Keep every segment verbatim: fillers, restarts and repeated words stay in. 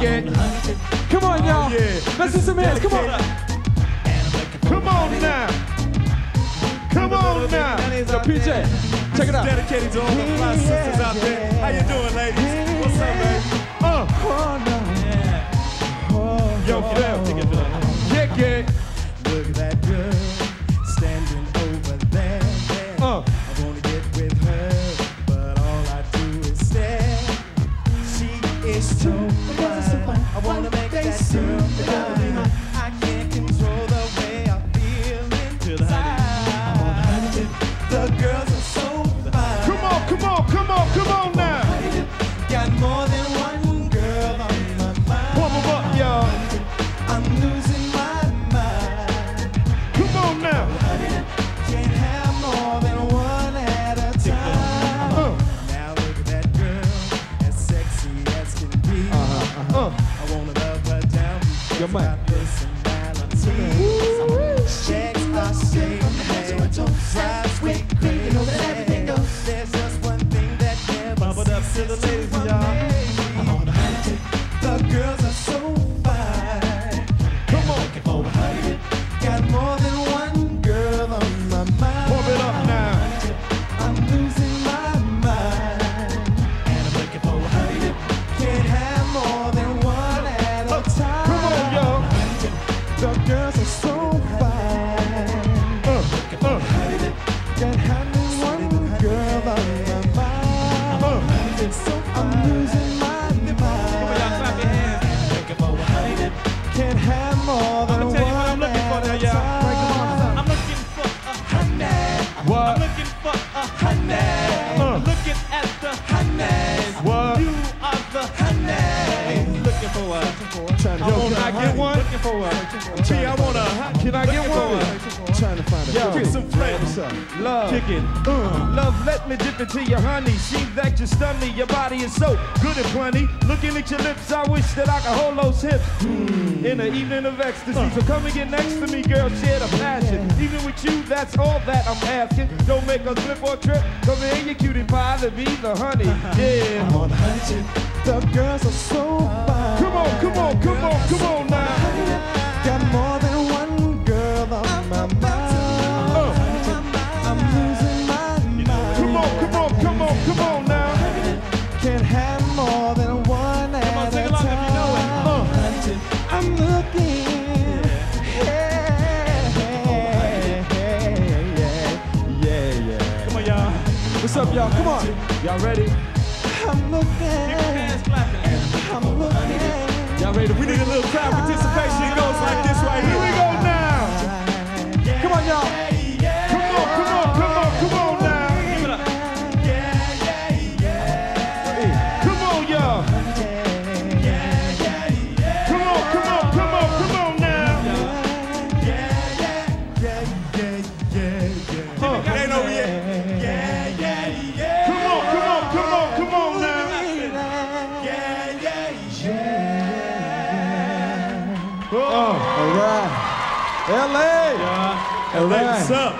it. Come on, y'all. Yeah. Let's do some hands. Come on. Come on now. Come on now. Yo, P J, check it out. Dedicated to all the fly sisters out there. How you doing, ladies? What's up, baby? Uh. Yeah. Yo, Phil. Kick it. Look at that girl standing over there. Uh. I wanna get with her, but all I do is stare. She is so fine. I wanna make that girl mine. I can't control the way I feel inside. The girls are so fine. Come on, come on, come on, come on now. Got more than one girl on my mind. Pump 'em up, y'all. I'm losing my mind. Come on now. Can't have more than one at a time. Uh. Now look at that girl, as sexy as can be. Uh-huh, uh-huh. I wanna love her down. Your mic. Got personality. Checks are safe. Drives me crazy. There's just one thing that never Bump it up to the ladies, y'all. The girls are so fine. Come on. Got more than one girl on my mind. Pump it up now. I'm losing my mind. And I'm looking for a honey. Can't have more than one at a time. Come on, y'all. The girls are so fine. Uh, uh, Can't have one girl on my mind. uh. So I'm losing my mind. Can't have more than I'ma tell you what I'm one looking for at now, a y'all. time. I'm looking for a honey. What? I'm looking for a honey. Uh. Looking at the honey. What? You are the honey. Looking for a. Yo, can I get one? Looking for a. P, I want a. Can I get Looking for one? Trying to find a Yo, girl. get some flavor. Love. Kick it. Uh, love, let me dip into your honey. Seems that you stun me. Your body is so good and plenty. Looking at your lips, I wish that I could hold those hips. In an evening of ecstasy. So come and get next to me, girl. Share the passion. Even with you, that's all that I'm asking. Don't make us slip or trip. Come here, you cutie pie, to be the honey. Yeah. I'm on a honey chick. The girls are so fine. Come on, come on, come on, come on now. Got more than one girl on my mind. Uh, I'm losing my mind. come on, come on, come on, come on now. Can't have more than one Come on, at sing a along if you know it. time. Uh, I'm looking. Yeah, yeah, yeah. Come on, y'all. What's up, y'all? Come on. y'all ready? I'm looking. Hands clapping. I'm looking. Y'all ready to We need a little crowd participation. It goes like this right Here we here. go now. Come on, y'all. Come on, come on, come on, come on now. Give it up. Come on, y'all. Come on, come on, come on, come on now. Uh, It ain't over yet. Come on, come on, come on, come on now. Oh, all right. L A. Yeah. All right. What's up?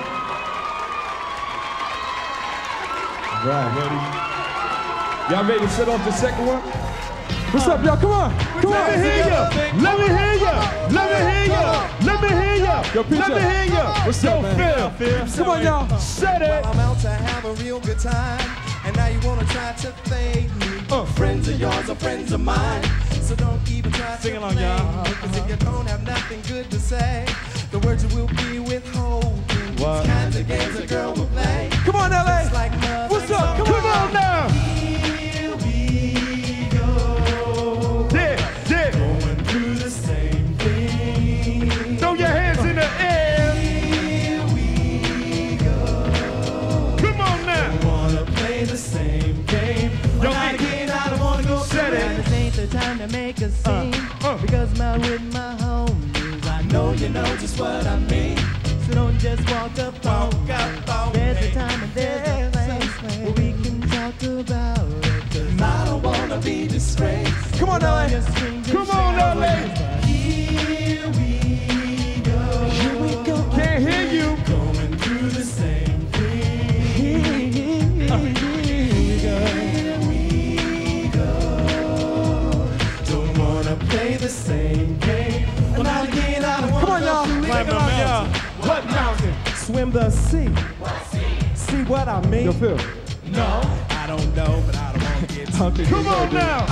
All right. Y'all ready to set off the second one? What's up, y'all? Come on. Come Let me on. hear ya. Let me hear ya. Let me hear ya. Let me hear ya. Yo, P J. Let me hear ya. What's Yo, up, man? Phil. Come on, y'all. Set it. I'm out to have a real good time, and now you wanna try to fade me. Uh. Friends of yours are friends of mine, so don't even try Sing to along, play y'all. me, 'cause if you don't have nothing good to say, the words you will be withholding. What? These kinds of games a girl will play. Come on, L A. It's like nothing. What's up? Come Come on now. Here we go, Dip, dip. going through the same thing. Throw your hands in the air. Here we go, Come on now. wanna play the same game. Yo, Night Vic. again, I don't wanna go Set it. through This ain't the time to make a scene, uh. because I'm out with my homies. I know you know just what I mean. So don't just walk up on me. There's a time and there's a place where we can talk about it. 'Cause I don't wanna be disgraced. Come on, L A. Come on, L A. Here we go. Here we go. Can't hear you. Going through the same thing. Here we go. Here we go. Don't wanna same game. Well, not again, I don't wanna Come on, go y'all. through it. Climb the mountain. What mountain? Swim the sea. See what I mean? Yo, Phil. No, I don't know, but I don't want to get too Okay, Come on now.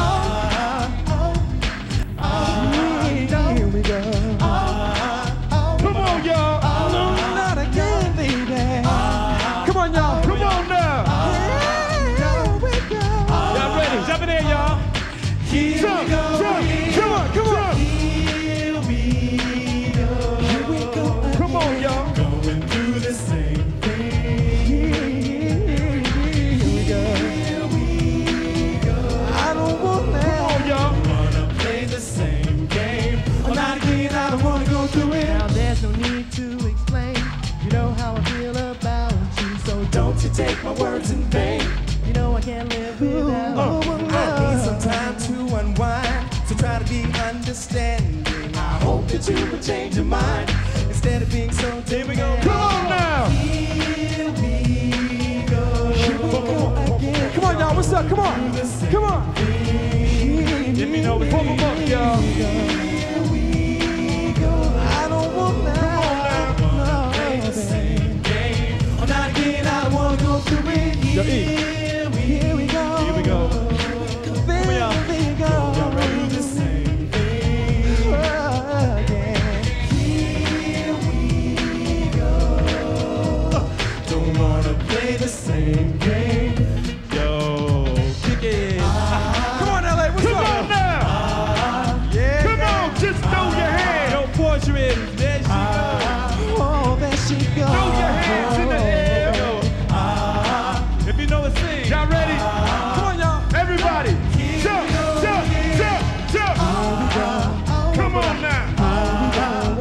Here we go. Come on, y'all. Not again, baby. Come on, y'all. Come on now. Here we go. Y'all ready? Jump in there, y'all. Here Jump, we go. jump. Come on, come on. Here we go. Here we go. Come on, y'all. Going through the same thing. Here we go. Here we go. I don't want Come that. on, y'all. Wanna play the same game. Oh, not again, I don't wanna go through it. Now there's no need to explain. You know how I feel about you, so don't you take my words in vain. You know I can't live without you. I need some time to unwind, so try to be understanding. I hope that you will change your mind instead of being so demanding. Come on now. Here we go. Here we go again. Come on, y'all. What's up? Come on. Come on. Let me know. Pump them up, y'all. Here we go. I don't want that. Come on No, baby. Oh, not again. I don't wanna go through it. Yo, E. Here we, here we go. Here we go. There we go. Do the same thing again. Here we go. Don't wanna play the same game. Yo, kick it. Come on, L A. What's Come up? on now. Yeah. Come on, just throw your hands. Yo, portrait. There she goes. Oh, there she goes. Throw your hands in the air. Yo. If you know what sing. Y'all ready? Come on, y'all. Everybody, jump, jump, jump, jump. Come on now. Uh,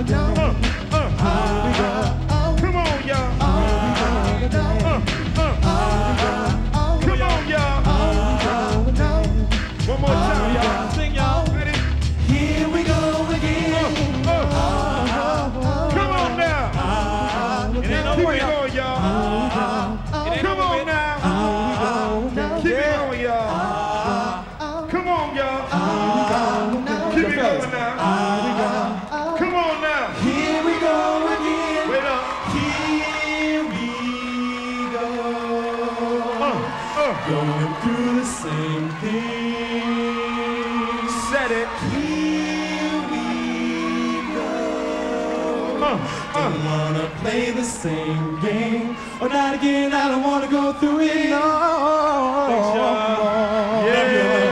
uh. Come on, y'all. Uh, uh. Come on, y'all. One more time, y'all. Sing, y'all. Ready? Here we go again. Uh, uh. Come on now. It ain't Keep over it yet. going, y'all. It ain't Come over on yet. now. Keep it going, y'all. Come on, y'all. Keep it going now. Come on now. Here we go again. Wait up. Here we go. Uh, uh. Going through the same thing. Set it. Here we go. Uh, Don't uh. wanna play the same game. Or not again, I don't wanna go through it. No. Yeah.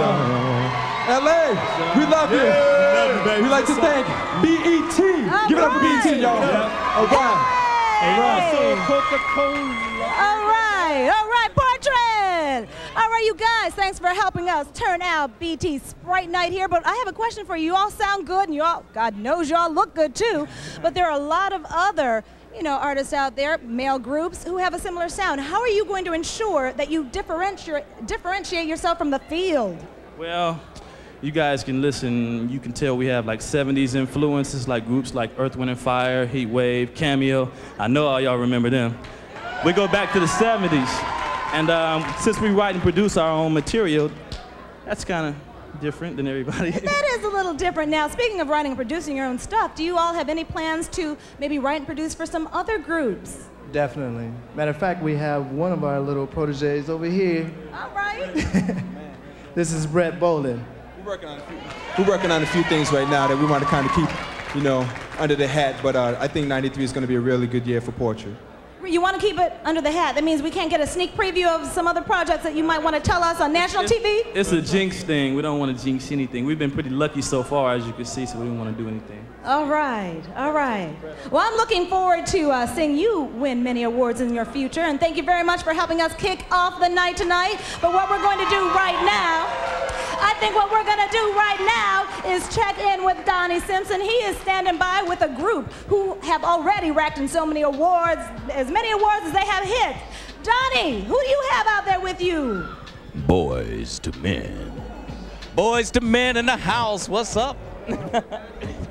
L A, we love you. We'd like to thank B E T. Give it up for B E T, y'all. All right. All right. So Coca-Cola. All right, all right, Portrait. All right, you guys, thanks for helping us turn out B T Sprite Night here. But I have a question for you. You all sound good, and you all, God knows you all look good too. But there are a lot of other, you know, artists out there, male groups, who have a similar sound. How are you going to ensure that you differentiate differentiate yourself from the field? Well, you guys can listen. You can tell we have like seventies influences, like groups like Earth, Wind and Fire, Heat Wave, Cameo. I know all y'all remember them. We go back to the seventies. And um, since we write and produce our own material, that's kind of different than everybody. That is a little different. Now, speaking of writing and producing your own stuff, do you all have any plans to maybe write and produce for some other groups? Definitely. Matter of fact, we have one of our little proteges over here. All right. This is Brett Bolin. We're working on a few, we're working on a few things right now that we want to kind of keep, you know, under the hat. But uh, I think ninety-three is going to be a really good year for Portrait. You want to keep it under the hat. That means we can't get a sneak preview of some other projects that you might want to tell us on national T V? It's a jinx thing. We don't want to jinx anything. We've been pretty lucky so far, as you can see, so we don't want to do anything. All right, all right. Well, I'm looking forward to uh, seeing you win many awards in your future, and thank you very much for helping us kick off the night tonight. But what we're going to do right now, I think what we're going to do right now is check in with Donnie Simpson. He is standing by with a group who have already racked in so many awards, as many awards as they have hits. Donnie, who do you have out there with you? Boys to Men. Boys to Men in the house. What's up?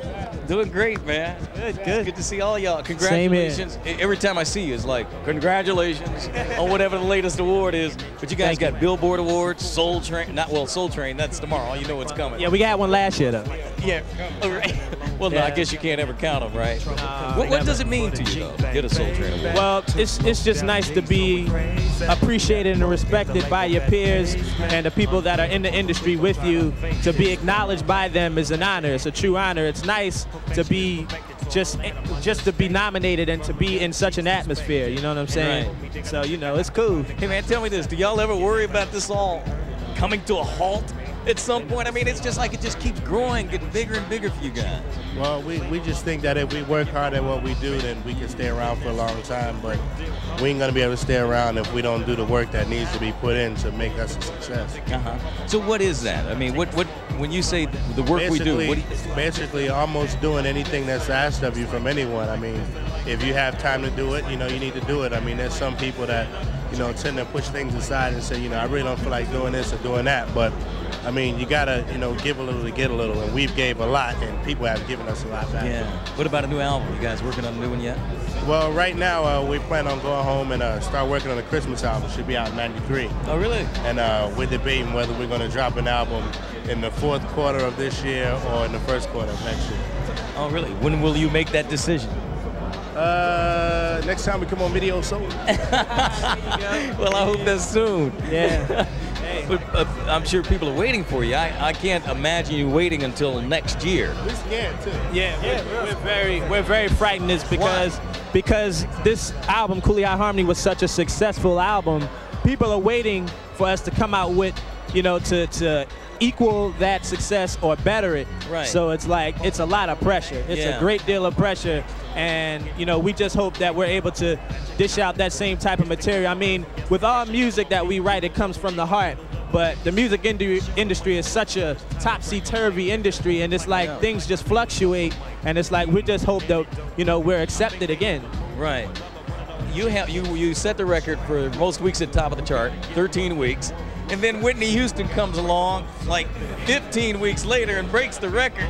Doing great, man. Good, It's good. good to see all y'all. Same here. Congratulations. E- Every time I see you, it's like, congratulations on whatever the latest award is. But you guys Thank got you. Billboard Awards, Soul Train, not, well, Soul Train, that's tomorrow. You know what's coming. Yeah, we got one last year, though. Yeah. All right. Well, no, I Yeah. guess you can't ever count them, right? Nah, what we what never. does it mean to you, though, to get a Soul Train award? Well, it's it's just nice to be appreciated and respected by your peers and the people that are in the industry with you. To be acknowledged by them is an honor. It's a true honor. It's nice to be just just to be nominated and to be in such an atmosphere. You know what I'm saying? So you know, it's cool. Hey, man, tell me this. Do y'all ever worry about this all coming to a halt at some point? I mean, it's just like it just keeps growing, getting bigger and bigger for you guys. Well, we, we just think that if we work hard at what we do, then we can stay around for a long time. But we ain't gonna be able to stay around if we don't do the work that needs to be put in to make us a success. Uh-huh. So what is that? I mean, what what when you say the work we do, what do you, basically almost doing anything that's asked of you from anyone. I mean, if you have time to do it, you know, you need to do it. I mean, there's some people that, you know, tend to push things aside and say, you know, I really don't feel like doing this or doing that. But I mean, you gotta, you know, give a little to get a little, and we've gave a lot, and people have given us a lot back. yeah. What about a new album? You guys working on a new one yet? Well, right now uh, we plan on going home and uh, start working on the Christmas album. Should be out in ninety-three. Oh, really? And uh, we're debating whether we're going to drop an album in the fourth quarter of this year or in the first quarter of next year. Oh, really? When will you make that decision? Uh, next time we come on Video Soul. Well, I hope that's soon. Yeah. But uh, I'm sure people are waiting for you. I, I can't imagine you waiting until next year. We're scared too. Yeah, yeah, we're, we're very we're very frightened this because because this album, Cooley High Harmony, was such a successful album. People are waiting for us to come out with, you know, to to equal that success or better it. Right. So it's like it's a lot of pressure. It's Yeah. a great deal of pressure, and you know we just hope that we're able to dish out that same type of material. I mean, with all music that we write, it comes from the heart. But the music indu- industry is such a topsy-turvy industry, and it's like Yeah. things just fluctuate, and it's like we just hope that, you know, we're accepted again. Right. You have you you set the record for most weeks at top of the chart, thirteen weeks, and then Whitney Houston comes along like fifteen weeks later and breaks the record.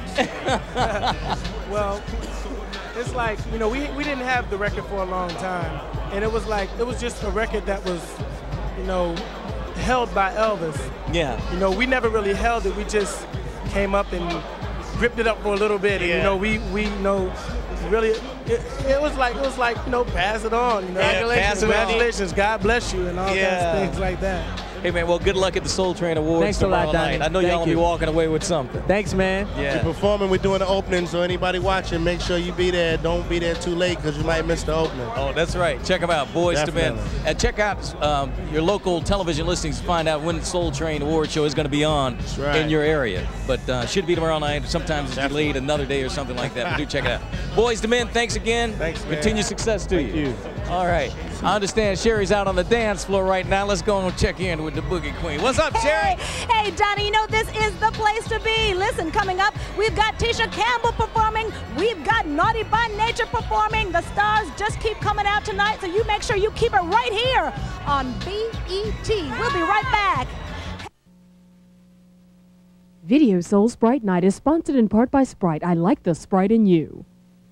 Well, it's like, you know, we, we didn't have the record for a long time, and it was like, it was just a record that was, you know, held by Elvis. Yeah. You know, we never really held it. We just came up and gripped it up for a little bit, and Yeah. you know, we we you know really it, it was like it was like you know, pass it on. You know, Yeah, pass it on. congratulations, God bless you, and all Yeah. kinds of things like that. Hey man, well, good luck at the Soul Train Awards Thanks a lot, tomorrow Donnie. night. I know Thank y'all will be you. walking away with something. Thanks, man. We're Yeah. performing, we're doing the opening, so anybody watching, make sure you be there. Don't be there too late because you might miss the opening. Oh, that's right. Check them out, Boys to Men. Definitely. And check out um, your local television listings to find out when the Soul Train Award Show is going to be on right. in your area. But uh, should be tomorrow night. Sometimes it's Definitely. delayed another day or something like that. But do check it out. Boys to Men, thanks again. Thanks, man. Continued success to Thank you. you. All right. I understand Sherry's out on the dance floor right now. Let's go and check in with the Boogie Queen. What's up, Sherry? Hey, hey, Donnie, you know this is the place to be. Listen, coming up, we've got Tisha Campbell performing. We've got Naughty by Nature performing. The stars just keep coming out tonight, so you make sure you keep it right here on B E T. We'll be right back. Video Soul Sprite Night is sponsored in part by Sprite. I like the Sprite in you.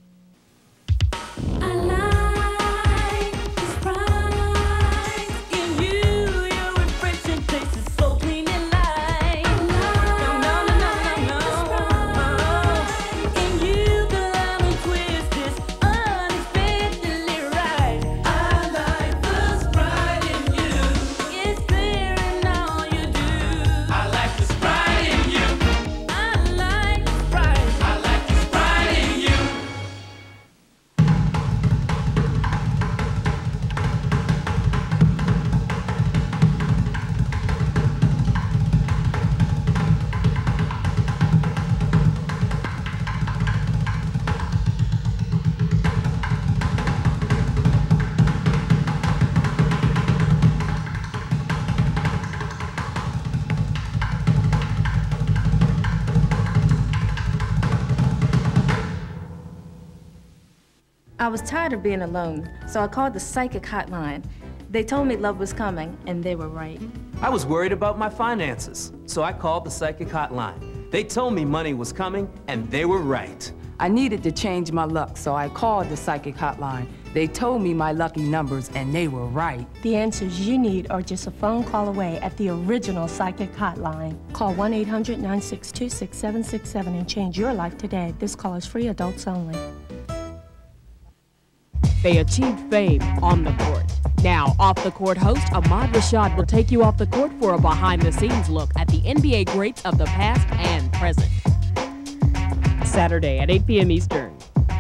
I was tired of being alone, so I called the psychic hotline. They told me love was coming, and they were right. I was worried about my finances, so I called the psychic hotline. They told me money was coming, and they were right. I needed to change my luck, so I called the psychic hotline. They told me my lucky numbers, and they were right. The answers you need are just a phone call away at the original psychic hotline. Call one eight hundred, nine six two, six seven six seven and change your life today. This call is free, adults only. They achieved fame on the court. Now, off-the-court host Ahmad Rashad will take you off the court for a behind-the-scenes look at the N B A greats of the past and present. Saturday at eight p m Eastern.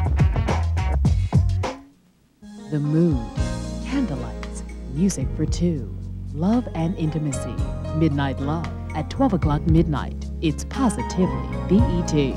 The Mood, Candlelights, Music for Two, Love and Intimacy, Midnight Love at twelve o'clock midnight. It's positively B E T.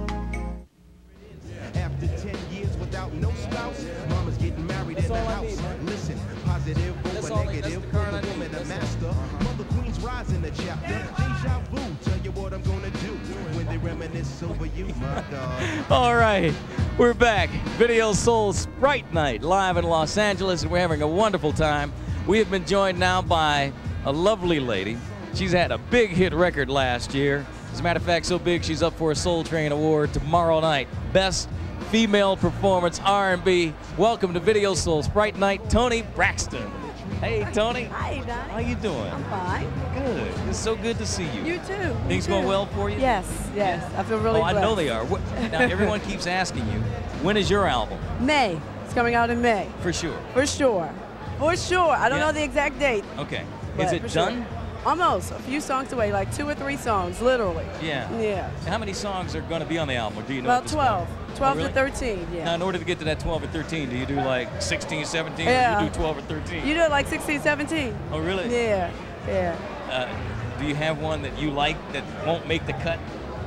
After ten years without no spouse, mama's getting married in the house. Listen, positive over negative, for the woman a master. Mother Queen's rising the chapter. Deja vu, tell you what I'm gonna do when they reminisce over you, my God. All right, we're back. Video Soul Sprite Night live in Los Angeles, and we're having a wonderful time. We have been joined now by a lovely lady. She's had a big hit record last year. As a matter of fact, so big she's up for a Soul Train Award tomorrow night. Best Female Performance R and B. Welcome to Video Soul Sprite Night, Toni Braxton. Hey, Toni. Hi, Donnie. How you doing? I'm fine. Good. It's so good to see you. You too. Things you going too. well for you? Yes, yes. I feel really Oh, I blessed. know they are. What, now, everyone keeps asking you, when is your album? May. It's coming out in May. For sure. For sure. For sure. I don't Yeah. know the exact date. Okay. but Is it for sure. done? Almost. A few songs away, like two or three songs, literally. Yeah. Yeah. How many songs are going to be on the album? Or do you know? About at this twelve. point? twelve Oh, really? to thirteen, yeah. Now, in order to get to that twelve or thirteen, do you do like sixteen, seventeen, Yeah. or you do twelve or thirteen? You do it like sixteen, seventeen. Oh, really? Yeah, yeah. Uh, do you have one that you like that won't make the cut?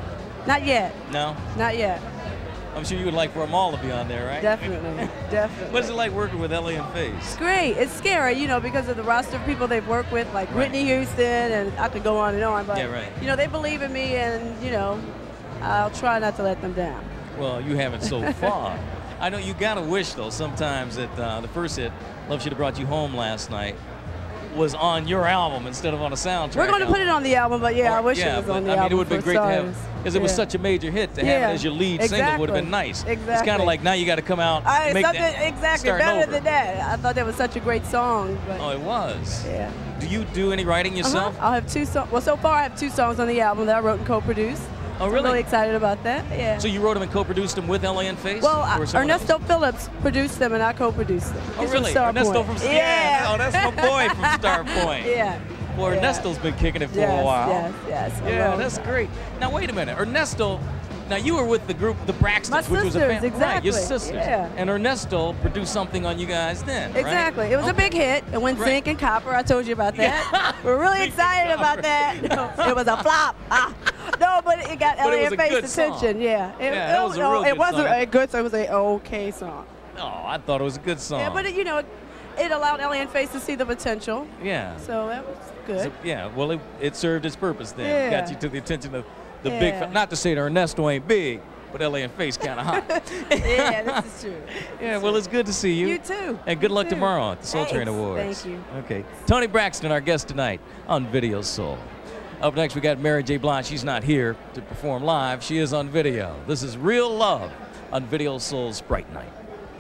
Not yet. No? Not yet. I'm sure you would like for them all to be on there, right? Definitely. Definitely. What is it like working with Ellie and Faze? It's great. It's scary, you know, because of the roster of people they've worked with, like Right. Whitney Houston, and I could go on and on. But, Yeah, right. you know, they believe in me, and, you know, I'll try not to let them down. Well, you haven't so far. I know you gotta wish though sometimes that uh, the first hit, "Love Should Have Brought You Home" last night, was on your album instead of on a soundtrack. We're going to album. put it on the album, but yeah, I wish yeah, it was but, on the I mean, album. it would have been for great to have, starters. because it was Yeah. such a major hit. To have Yeah, it as your lead single would have been exactly. nice. Exactly. It's kind of like now you got to come out, I, make something, that, exactly, starting better over. than that. I thought that was such a great song. But Oh, it was. Yeah. Do you do any writing yourself? Uh-huh. I'll have two songs. Well, so far I have two songs on the album that I wrote and co-produced. Oh, I'm really? really excited about that. Yeah. So you wrote them and co-produced them with Ellie and Faze? Well, Or I, someone else? Ernesto Phillips produced them and I co-produced them. Oh, He's from really? Star Ernesto Point. from Yeah. Oh, that's my boy from Star Point. Yeah. Well, Yeah. Ernesto's been kicking it for Yes, a while. yes, yes, a Yeah, long that's time. great. Now, wait a minute. Ernesto, now you were with the group, the Braxtons, My which was a sisters, fan. Right, exactly, your sisters. yeah. And Ernesto produced something on you guys then, right? Exactly. It was a big hit. It went Right. zinc and copper. I told you about that. We're really excited about that. No, it was a flop. Ah. No, but it got But it Ellie was and a Faze good song. attention. Yeah. It, Yeah, that it, was a no, real it good wasn't song. a good song. It was a okay song. Oh, I thought it was a good song. Yeah, but it, you know, it, it allowed Ellie and Faze to see the potential. Yeah. So that was good. So, yeah, well, it, it served its purpose then. Yeah. Got you to the attention of the Yeah. big, fa- not to say that Ernesto ain't big, but Ellie and Faze kind of hot. Yeah, this is true. Yeah, well, it's good to see you. You too. And good You luck too. tomorrow at the Soul Train Thanks. Awards. Thank you. Okay. Toni Braxton, our guest tonight on Video Soul. Up next, we got Mary J. Blige. She's not here to perform live. She is on video. This is Real Love on Video Soul Sprite Night.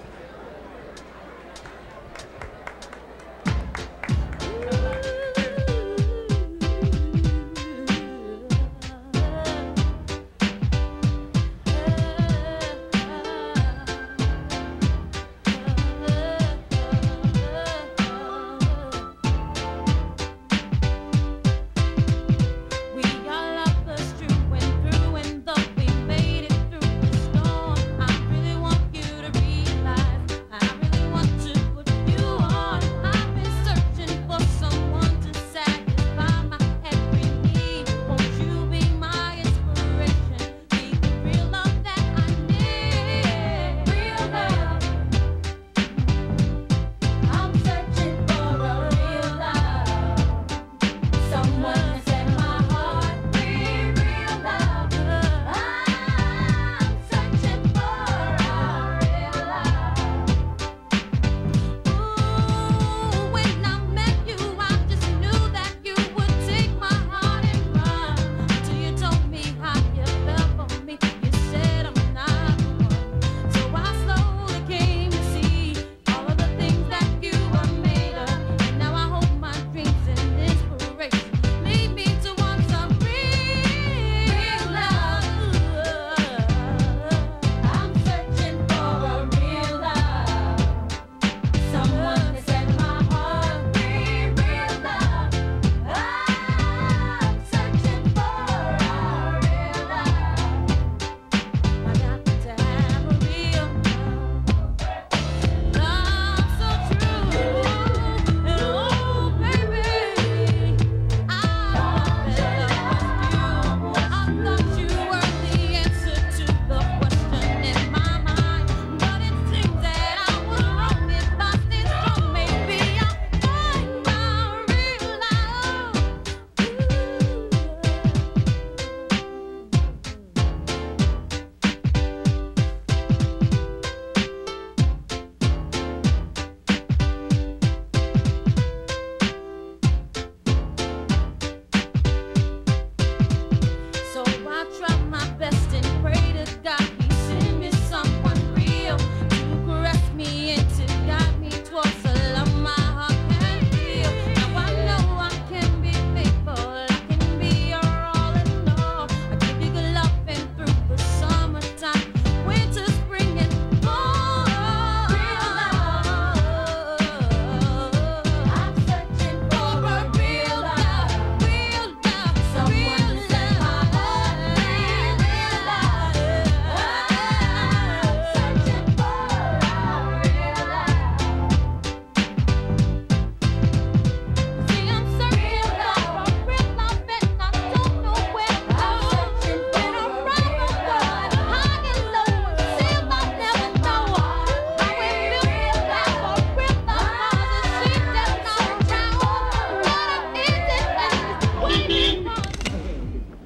We are lovers through and through, and though we made it through the storm, I really want you to realize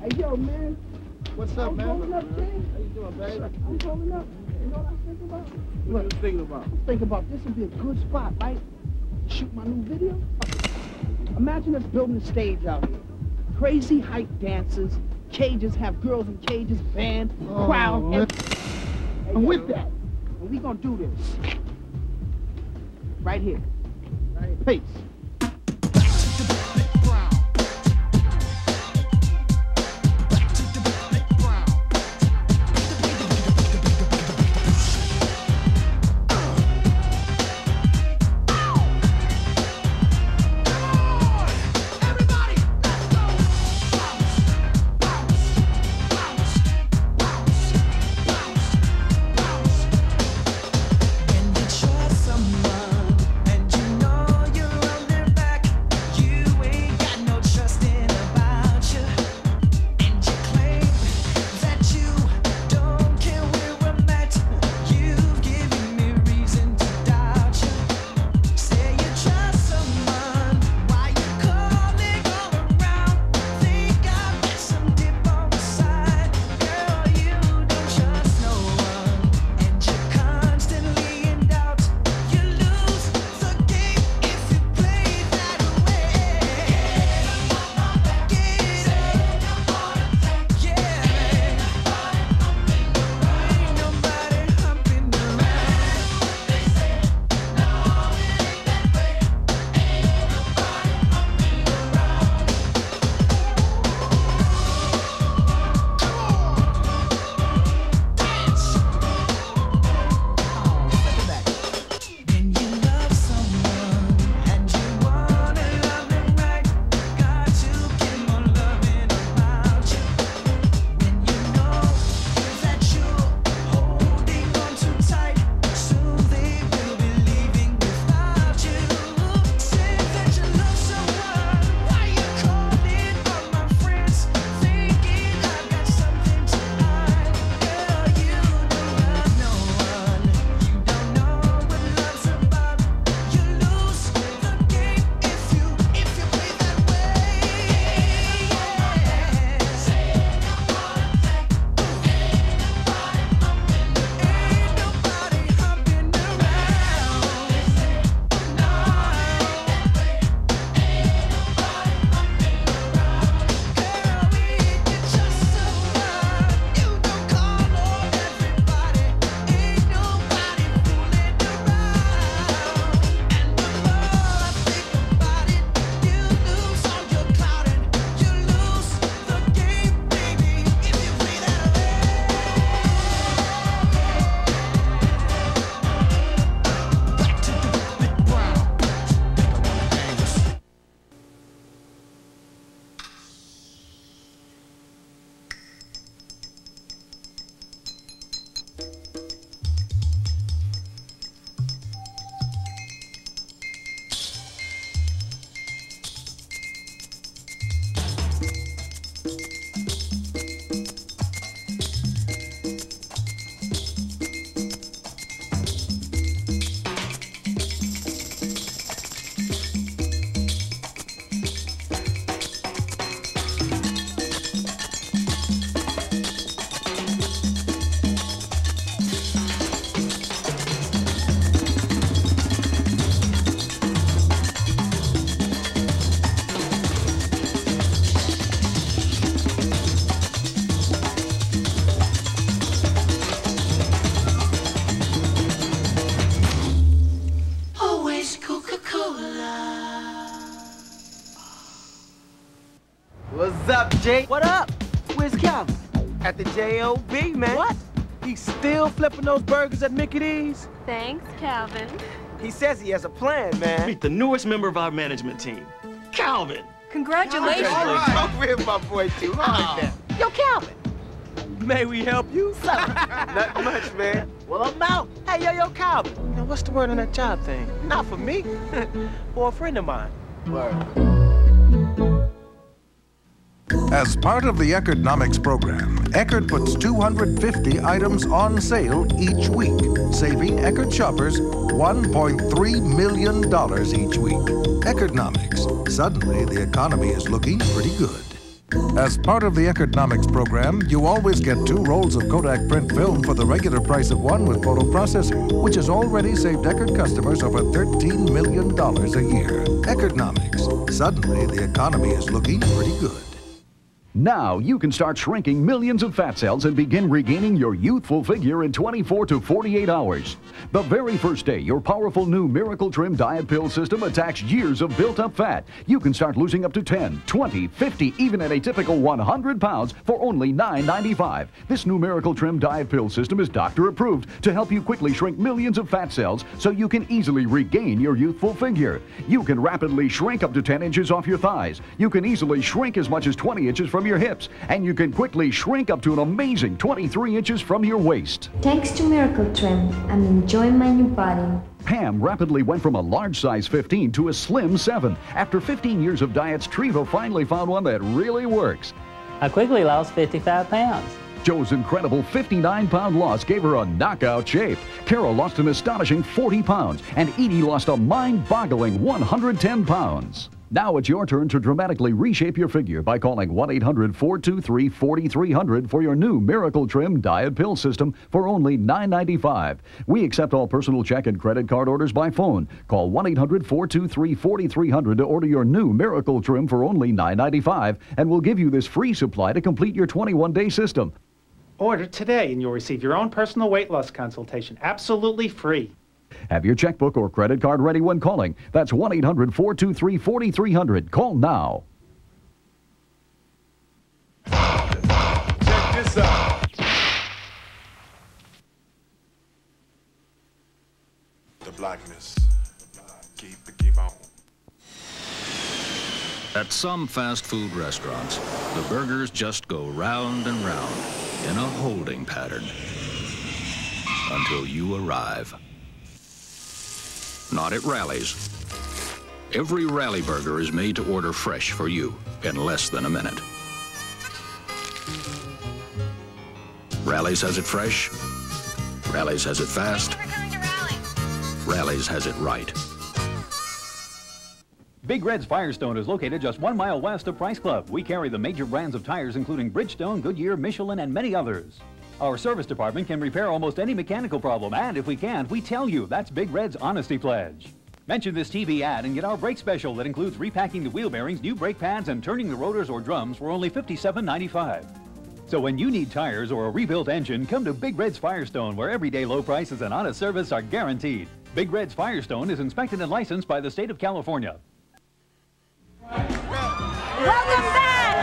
Hey, yo, man. What's up, I'm man? rolling up, King. How you doing, baby? I'm rolling up. You know what I'm thinking about? What are you thinking about? I'm thinking about this would be a good spot, right? Shoot my new video. Imagine us building a stage out here. Crazy hype dancers, cages, have girls in cages, band, Oh, crowd. man. Hey, I'm yo, with that. And we gonna do this. Right here. Right. Peace. What's up, Jake? What up? Where's Calvin? At the J O B, man. What? He's still flipping those burgers at Mickey D's? Thanks, Calvin. He says he has a plan, man. Meet the newest member of our management team, Calvin. Congratulations. All right. Don't rip my boy too hard now. Yo, Calvin. May we help you? Not much, man. Well, I'm out. Hey, yo, yo, Calvin. Now, what's the word on that job thing? Not for me. For a friend of mine. Word. As part of the Eckerdnomics program, Eckerd puts two hundred fifty items on sale each week, saving Eckerd shoppers one point three million dollars each week. Eckerdnomics. Suddenly, the economy is looking pretty good. As part of the Economics program, you always get two rolls of Kodak print film for the regular price of one with photo processing, which has already saved Eckerd customers over thirteen million dollars a year. Economics. Suddenly, the economy is looking pretty good. Now you can start shrinking millions of fat cells and begin regaining your youthful figure in twenty-four to forty-eight hours. The very first day your powerful new Miracle Trim diet pill system attacks years of built-up fat, you can start losing up to ten, twenty, fifty, even at a typical one hundred pounds for only nine ninety-five. This new Miracle Trim diet pill system is doctor approved to help you quickly shrink millions of fat cells so you can easily regain your youthful figure. You can rapidly shrink up to ten inches off your thighs. You can easily shrink as much as twenty inches from your hips, and you can quickly shrink up to an amazing twenty-three inches from your waist. Thanks to Miracle Trim, I'm enjoying my new body. Pam rapidly went from a large size fifteen to a slim seven. After fifteen years of diets, Treva finally found one that really works. I quickly lost fifty-five pounds. Joe's incredible fifty-nine pound loss gave her a knockout shape. Carol lost an astonishing forty pounds, and Edie lost a mind-boggling one hundred ten pounds. Now it's your turn to dramatically reshape your figure by calling one eight hundred, four two three, four three zero zero for your new Miracle Trim diet pill system for only nine ninety-five. We accept all personal check and credit card orders by phone. Call one eight hundred, four two three, four three zero zero to order your new Miracle Trim for only nine ninety-five, and we'll give you this free supply to complete your twenty-one day system. Order today and you'll receive your own personal weight loss consultation, absolutely free. Have your checkbook or credit card ready when calling. That's one eight hundred, four two three, four three zero zero. Call now. Check this out. The blackness. Keep it, keep on. At some fast food restaurants, the burgers just go round and round in a holding pattern until you arrive. Not at Rally's. Every Rally burger is made to order fresh for you in less than a minute. Rally's has it fresh. Rally's has it fast. Rally's has it right. Big Red's Firestone is located just one mile west of Price Club. We carry the major brands of tires including Bridgestone, Goodyear, Michelin, and many others. Our service department can repair almost any mechanical problem, and if we can't, we tell you. That's Big Red's Honesty Pledge. Mention this T V ad and get our brake special that includes repacking the wheel bearings, new brake pads, and turning the rotors or drums for only fifty-seven ninety-five. So when you need tires or a rebuilt engine, come to Big Red's Firestone, where everyday low prices and honest service are guaranteed. Big Red's Firestone is inspected and licensed by the state of California. Welcome back!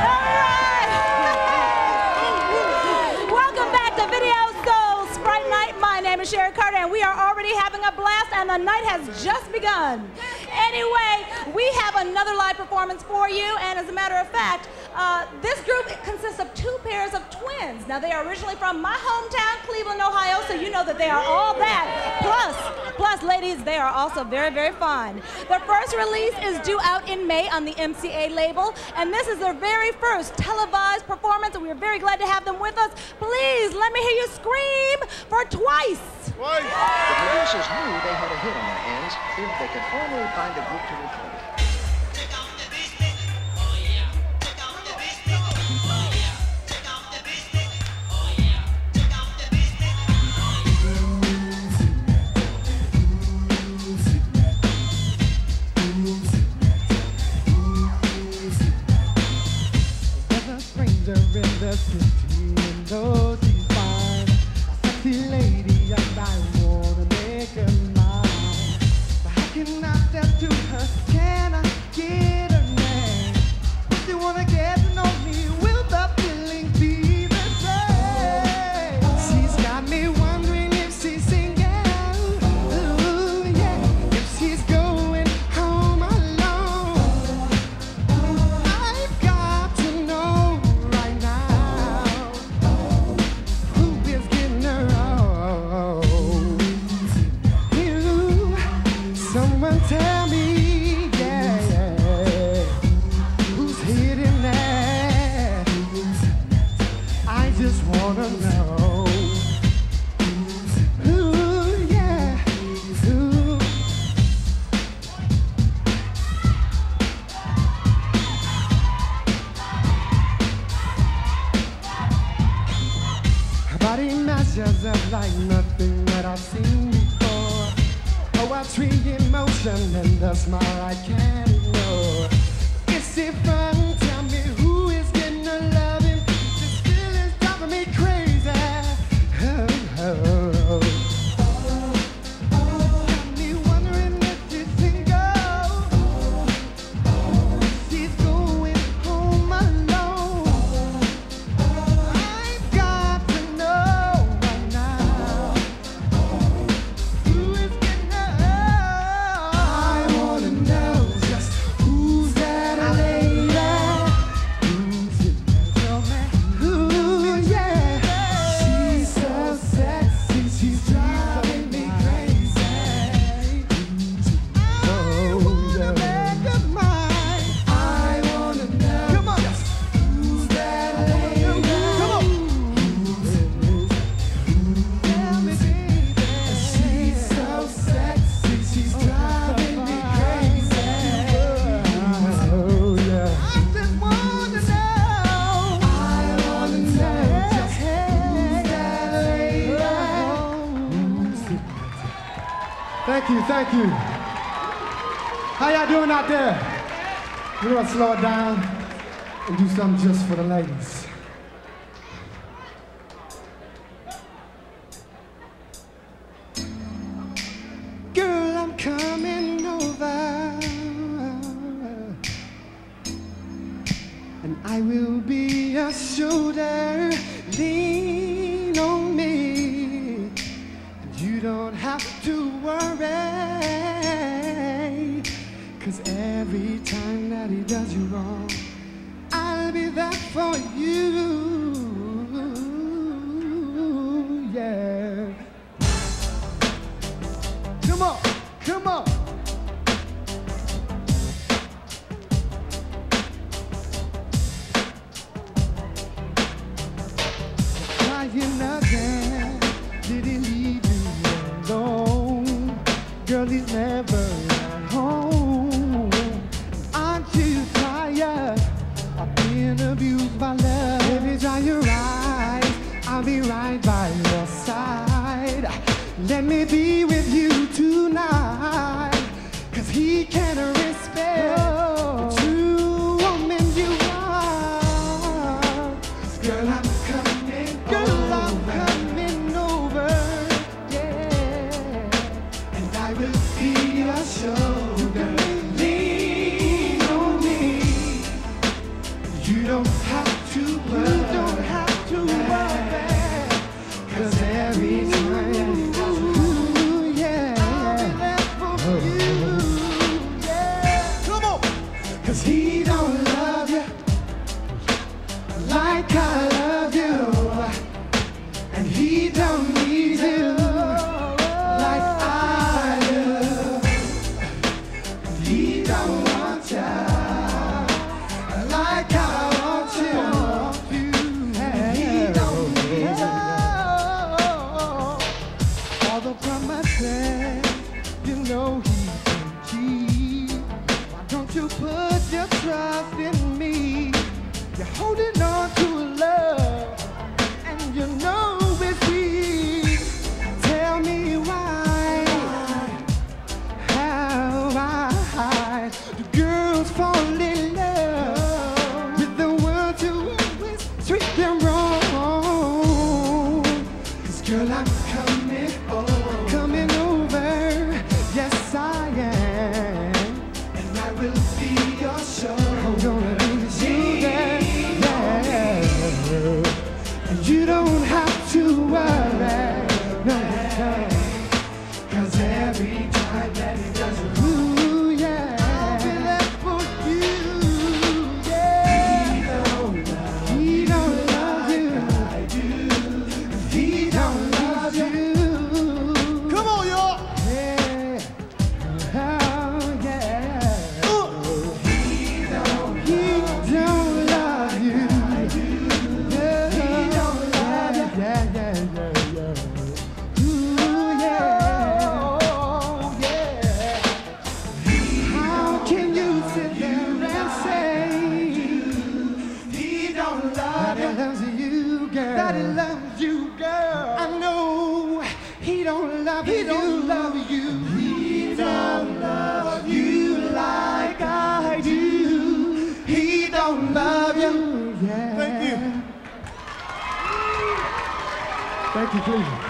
All right! Welcome back to Video Soul Sprite Night. My name is Sherry Carter, and we are already having a blast, and the night has just begun. Anyway, we have another live performance for you, and as a matter of fact, uh, this group consists of two pairs of twins. Now, they are originally from my hometown, Cleveland, Ohio, so you know that they are all that. Plus, plus, ladies, they are also very, very fun. Their first release is due out in May on the M C A label, and this is their very first televised performance, and we are very glad to have them with us. Please, let me hear you scream for Twice. Twice. The producers knew they had a hit on their hands if they could only find a group to record it. In the city, and though she's fine, sexy lady, and I wanna make her mine. But how can I step to her? Can I get her name? If you wanna get to know me, will the feeling be the same? She's got me wondering if she's single. Ooh, yeah. If she's going home alone. I've got to know right now who is getting her on. You, someone tell me, yeah, yeah, who's hitting that? I just wanna know. Ooh, yeah, ooh. pleasures of like nothing that I've seen before. Oh, a tree in motion and a smile I can't ignore. Is it fun? Tell me who is getting the loving? This feeling's driving me crazy. Oh, oh, oh. Got me wondering if you think, oh, she's going home alone. I've got to know right now who is getting her. I wanna know just who's that lady. Who's it? Tell me who, yeah. She's so sexy, she's driving me crazy. Oh, yeah. Make up mine. I wanna know. Come on. Just who's that lady? Come on. Tell me, baby. She's so sexy, she's driving me crazy. Oh, yeah. I just wanna know. I wanna know just who's that lady. Thank you, thank you. How y'all doing out there? We're gonna slow it down and do something just for the ladies. Girl, I'm coming over, and I will be your shoulder. Lean on me, and you don't have to worry, 'cause every time that he does you wrong, I'll be there for you. Yeah. Come on, come on. Crying again, did he leave you alone? Girl, he's never at home. Aren't you tired of being abused by love? Baby, dry your eyes, I'll be right by your side. Let me be with you tonight, 'cause he can't respect the true woman you are. Girl, I'm coming Girl, I'm coming over, yeah. And I will be your shoulder. Lean on me. You don't have to worry. You don't have to worry. 'Cause every time ooh, yeah, I'll be there for you, yeah. Come on. 'Cause he don't love you like I love you, and he don't need you like I do. He don't want you like I want you, and he don't need you. All the promises you know he can keep. Why don't you put your trust in me? You're holding on to a love, and you know it's weak. Tell me why have I do girls fall in love with the words you always treat them wrong? 'Cause girl, I'm coming over, coming over. Yes, I am, and I will be your shoulder. I'm gonna be the shoulder, yeah. And you don't have to worry, no, no. 'Cause every time that he does it, ooh, yeah, I'll be there for you, yeah. He don't love, he don't love you like I do. He don't love you love you. He don't love you. He don't love you like I do. He don't love you. Yeah. Thank you. Thank you, Cleveland.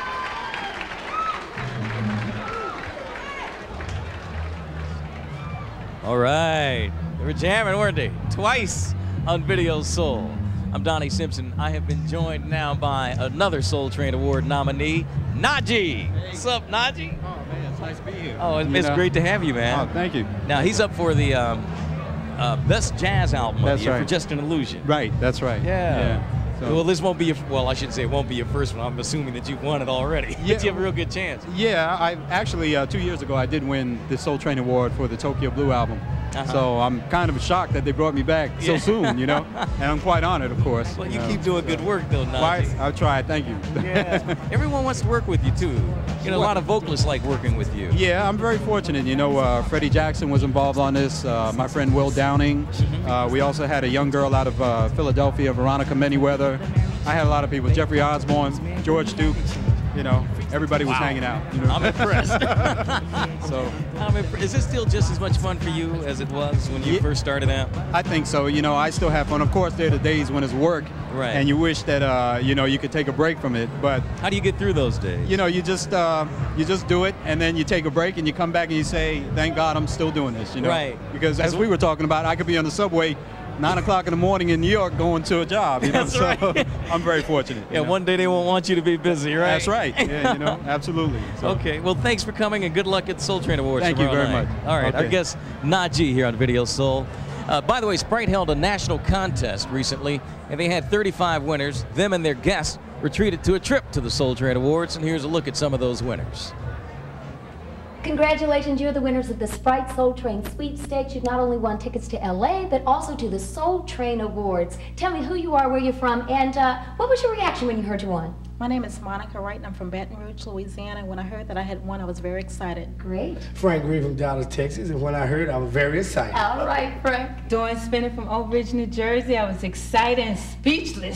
All right. They were jamming, weren't they? Twice on Video Soul. I'm Donnie Simpson. I have been joined now by another Soul Train Award nominee, Najee. Hey. What's up, Najee? Oh, man, it's nice to be here. Oh, it's, it's great to have you, man. Oh, thank you. Now, he's up for the um, uh, Best Jazz Album that's of the year right. for Just an Illusion. Right, that's right. Yeah. yeah. So. Well, this won't be your, well, I shouldn't say it won't be your first one. I'm assuming that you've won it already. Yeah. You have a real good chance. Yeah, I actually, uh, two years ago, I did win the Soul Train Award for the Tokyo Blue album. Uh-huh. So I'm kind of shocked that they brought me back so yeah. soon, you know, and I'm quite honored, of course. Well, you know. keep doing good work, though, Najee. Well, I'll try. Thank you. Yeah. Everyone wants to work with you, too. You know, a lot of vocalists like working with you. Yeah, I'm very fortunate. You know, uh, Freddie Jackson was involved on this. Uh, my friend Will Downing. Mm-hmm. uh, we also had a young girl out of uh, Philadelphia, Veronica Manyweather. I had a lot of people. Jeffrey Osborne, George Duke. You know, everybody was wow. hanging out. You know? I'm impressed. so, I'm imp- is it still just as much fun for you as it was when you yeah, first started out? I think so. You know, I still have fun. Of course, there are the days when it's work, right. and you wish that uh, you know you could take a break from it. But how do you get through those days? You know, you just uh, you just do it, and then you take a break, and you come back and you say, "Thank God, I'm still doing this." You know, right? Because as we were talking about, I could be on the subway. Nine o'clock in the morning in New York going to a job, you know, That's so right. I'm very fortunate. Yeah, know? one day they won't want you to be busy, right? That's right. Yeah, you know, absolutely. So. Okay, well, thanks for coming and good luck at the Soul Train Awards. Thank you very night. much. All right, okay. our guest, Najee, here on Video Soul. Uh, by the way, Sprite held a national contest recently, and they had thirty-five winners. Them and their guests were treated to a trip to the Soul Train Awards, and here's a look at some of those winners. Congratulations, you're the winners of the Sprite Soul Train sweepstakes. You've not only won tickets to L A, but also to the Soul Train Awards. Tell me who you are, where you're from, and uh, what was your reaction when you heard you won? My name is Monica Wright, and I'm from Baton Rouge, Louisiana. When I heard that I had won, I was very excited. Great. Frank Reed from Dallas, Texas, and when I heard, I was very excited. All right, Frank. Dawn Spinner from Oak Ridge, New Jersey. I was excited and speechless.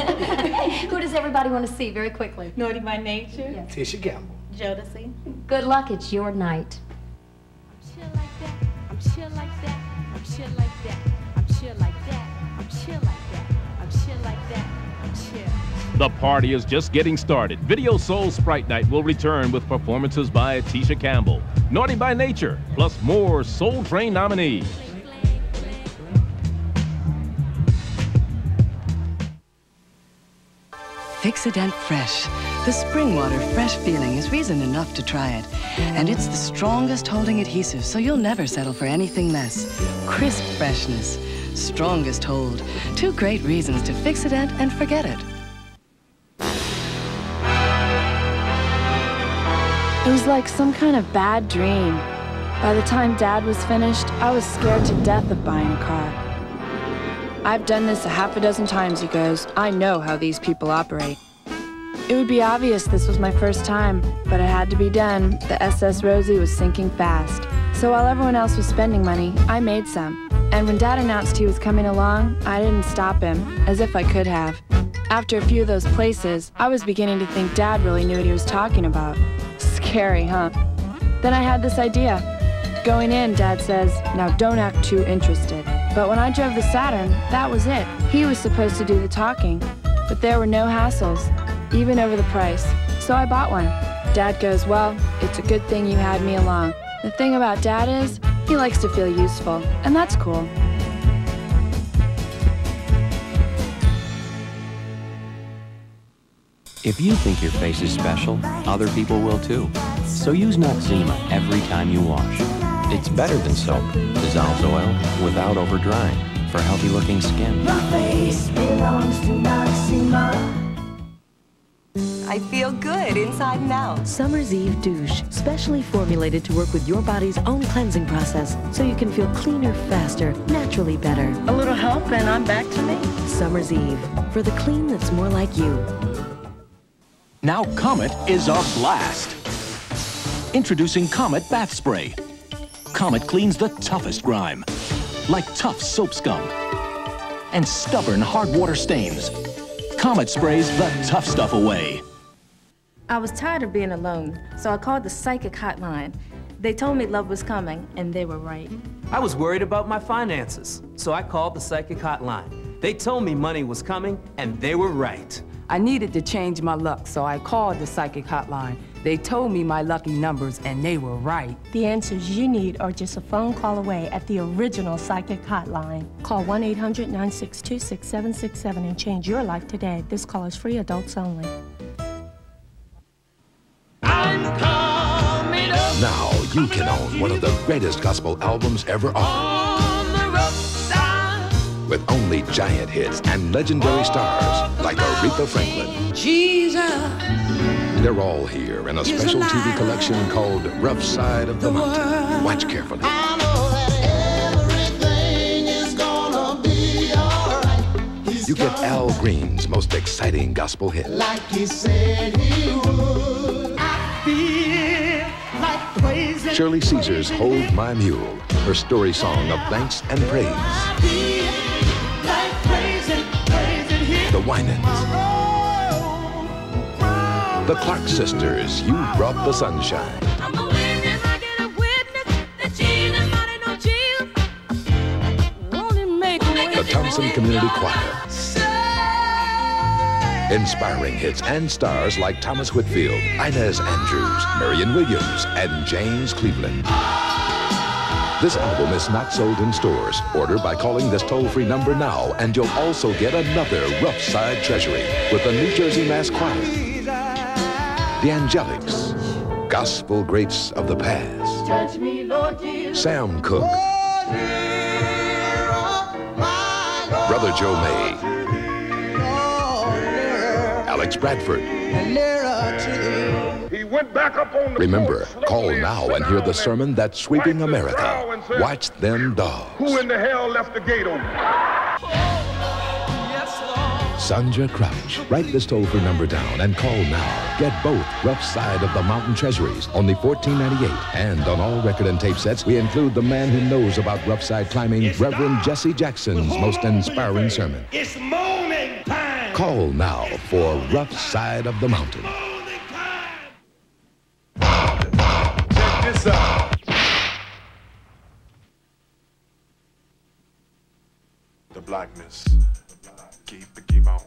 Who does everybody want to see, very quickly? Naughty by Nature. Yes. Tisha Campbell. Jodeci. Good luck, it's your night. I'm chill like that. I'm chill like that. I'm chill like that. I'm chill like that. I'm chill like that. I'm chill like that. I'm chill. The party is just getting started. Video Soul Sprite Night will return with performances by Tisha Campbell, Naughty by Nature, plus more Soul Train nominees. Fixodent Fresh. The spring water fresh feeling is reason enough to try it. And it's the strongest holding adhesive, so you'll never settle for anything less. Crisp freshness, strongest hold. Two great reasons to Fixodent and forget it. It was like some kind of bad dream. By the time Dad was finished, I was scared to death of buying a car. I've done this a half a dozen times, he goes. I know how these people operate. It would be obvious this was my first time, but it had to be done. The S S Rosie was sinking fast. So while everyone else was spending money, I made some. And when Dad announced he was coming along, I didn't stop him, as if I could have. After a few of those places, I was beginning to think Dad really knew what he was talking about. Scary, huh? Then I had this idea. Going in, Dad says, now don't act too interested. But when I drove the Saturn, that was it. He was supposed to do the talking. But there were no hassles, even over the price. So I bought one. Dad goes, well, it's a good thing you had me along. The thing about Dad is, he likes to feel useful, and that's cool. If you think your face is special, other people will too. So use Noxzema every time you wash. It's better than soap. Dissolves oil without over drying for healthy looking skin. My face belongs to Noxzema. I feel good inside and out. Summer's Eve Douche, specially formulated to work with your body's own cleansing process, so you can feel cleaner, faster, naturally better. A little help and I'm back to me. Summer's Eve, for the clean that's more like you. Now Comet is a blast. Introducing Comet Bath Spray. Comet cleans the toughest grime, like tough soap scum and stubborn hard water stains. Comet sprays the tough stuff away. I was tired of being alone, so I called the psychic hotline. They told me love was coming, and they were right. I was worried about my finances, so I called the psychic hotline. They told me money was coming, and they were right. I needed to change my luck, so I called the psychic hotline. They told me my lucky numbers, and they were right. The answers you need are just a phone call away at the original psychic hotline. Call one eight hundred, nine six two, six seven six seven and change your life today. This call is free, adults only. Now you can own one of the greatest gospel albums ever offered. With only giant hits and legendary stars like Aretha Franklin. Jesus. They're all here in a special T V collection called Rough Side of the Mountain. Watch carefully. I know that everything is gonna be all right. You get Al Green's most exciting gospel hit. Like he said he would. I feel like praising. Shirley Caesar's Hold My Mule, her story song of thanks and praise. I feel like praising, praising him. The Winans. The Clark Sisters, You Brought the Sunshine. I'm a witness, I get a witness that Jesus mighty know Jesus. Won't he make a way? The Thompson Community Choir. Inspiring hits and stars like Thomas Whitfield, Inez Andrews, Marion Williams, and James Cleveland. This album is not sold in stores. Order by calling this toll-free number now, and you'll also get another Rough Side treasury with the New Jersey Mass Choir, the Angelics, gospel greats of the past, Touch me, Lord Jesus. Sam Cooke, Brother Joe May, Alex Bradford. He went back up on the Remember, call now and hear the sermon that's sweeping America. Watch Them Dogs. Who in the hell left the gate open? Sandra Crouch. Write this toll-free number down and call now. Get both Rough Side of the Mountain treasuries, only fourteen ninety-eight. And on all record and tape sets, we include the man who knows about rough side climbing, Reverend Jesse Jackson's most inspiring sermon. It's morning time. Call now for Rough Side of the Mountain. Check this out. The blackness. Keep it, keep on.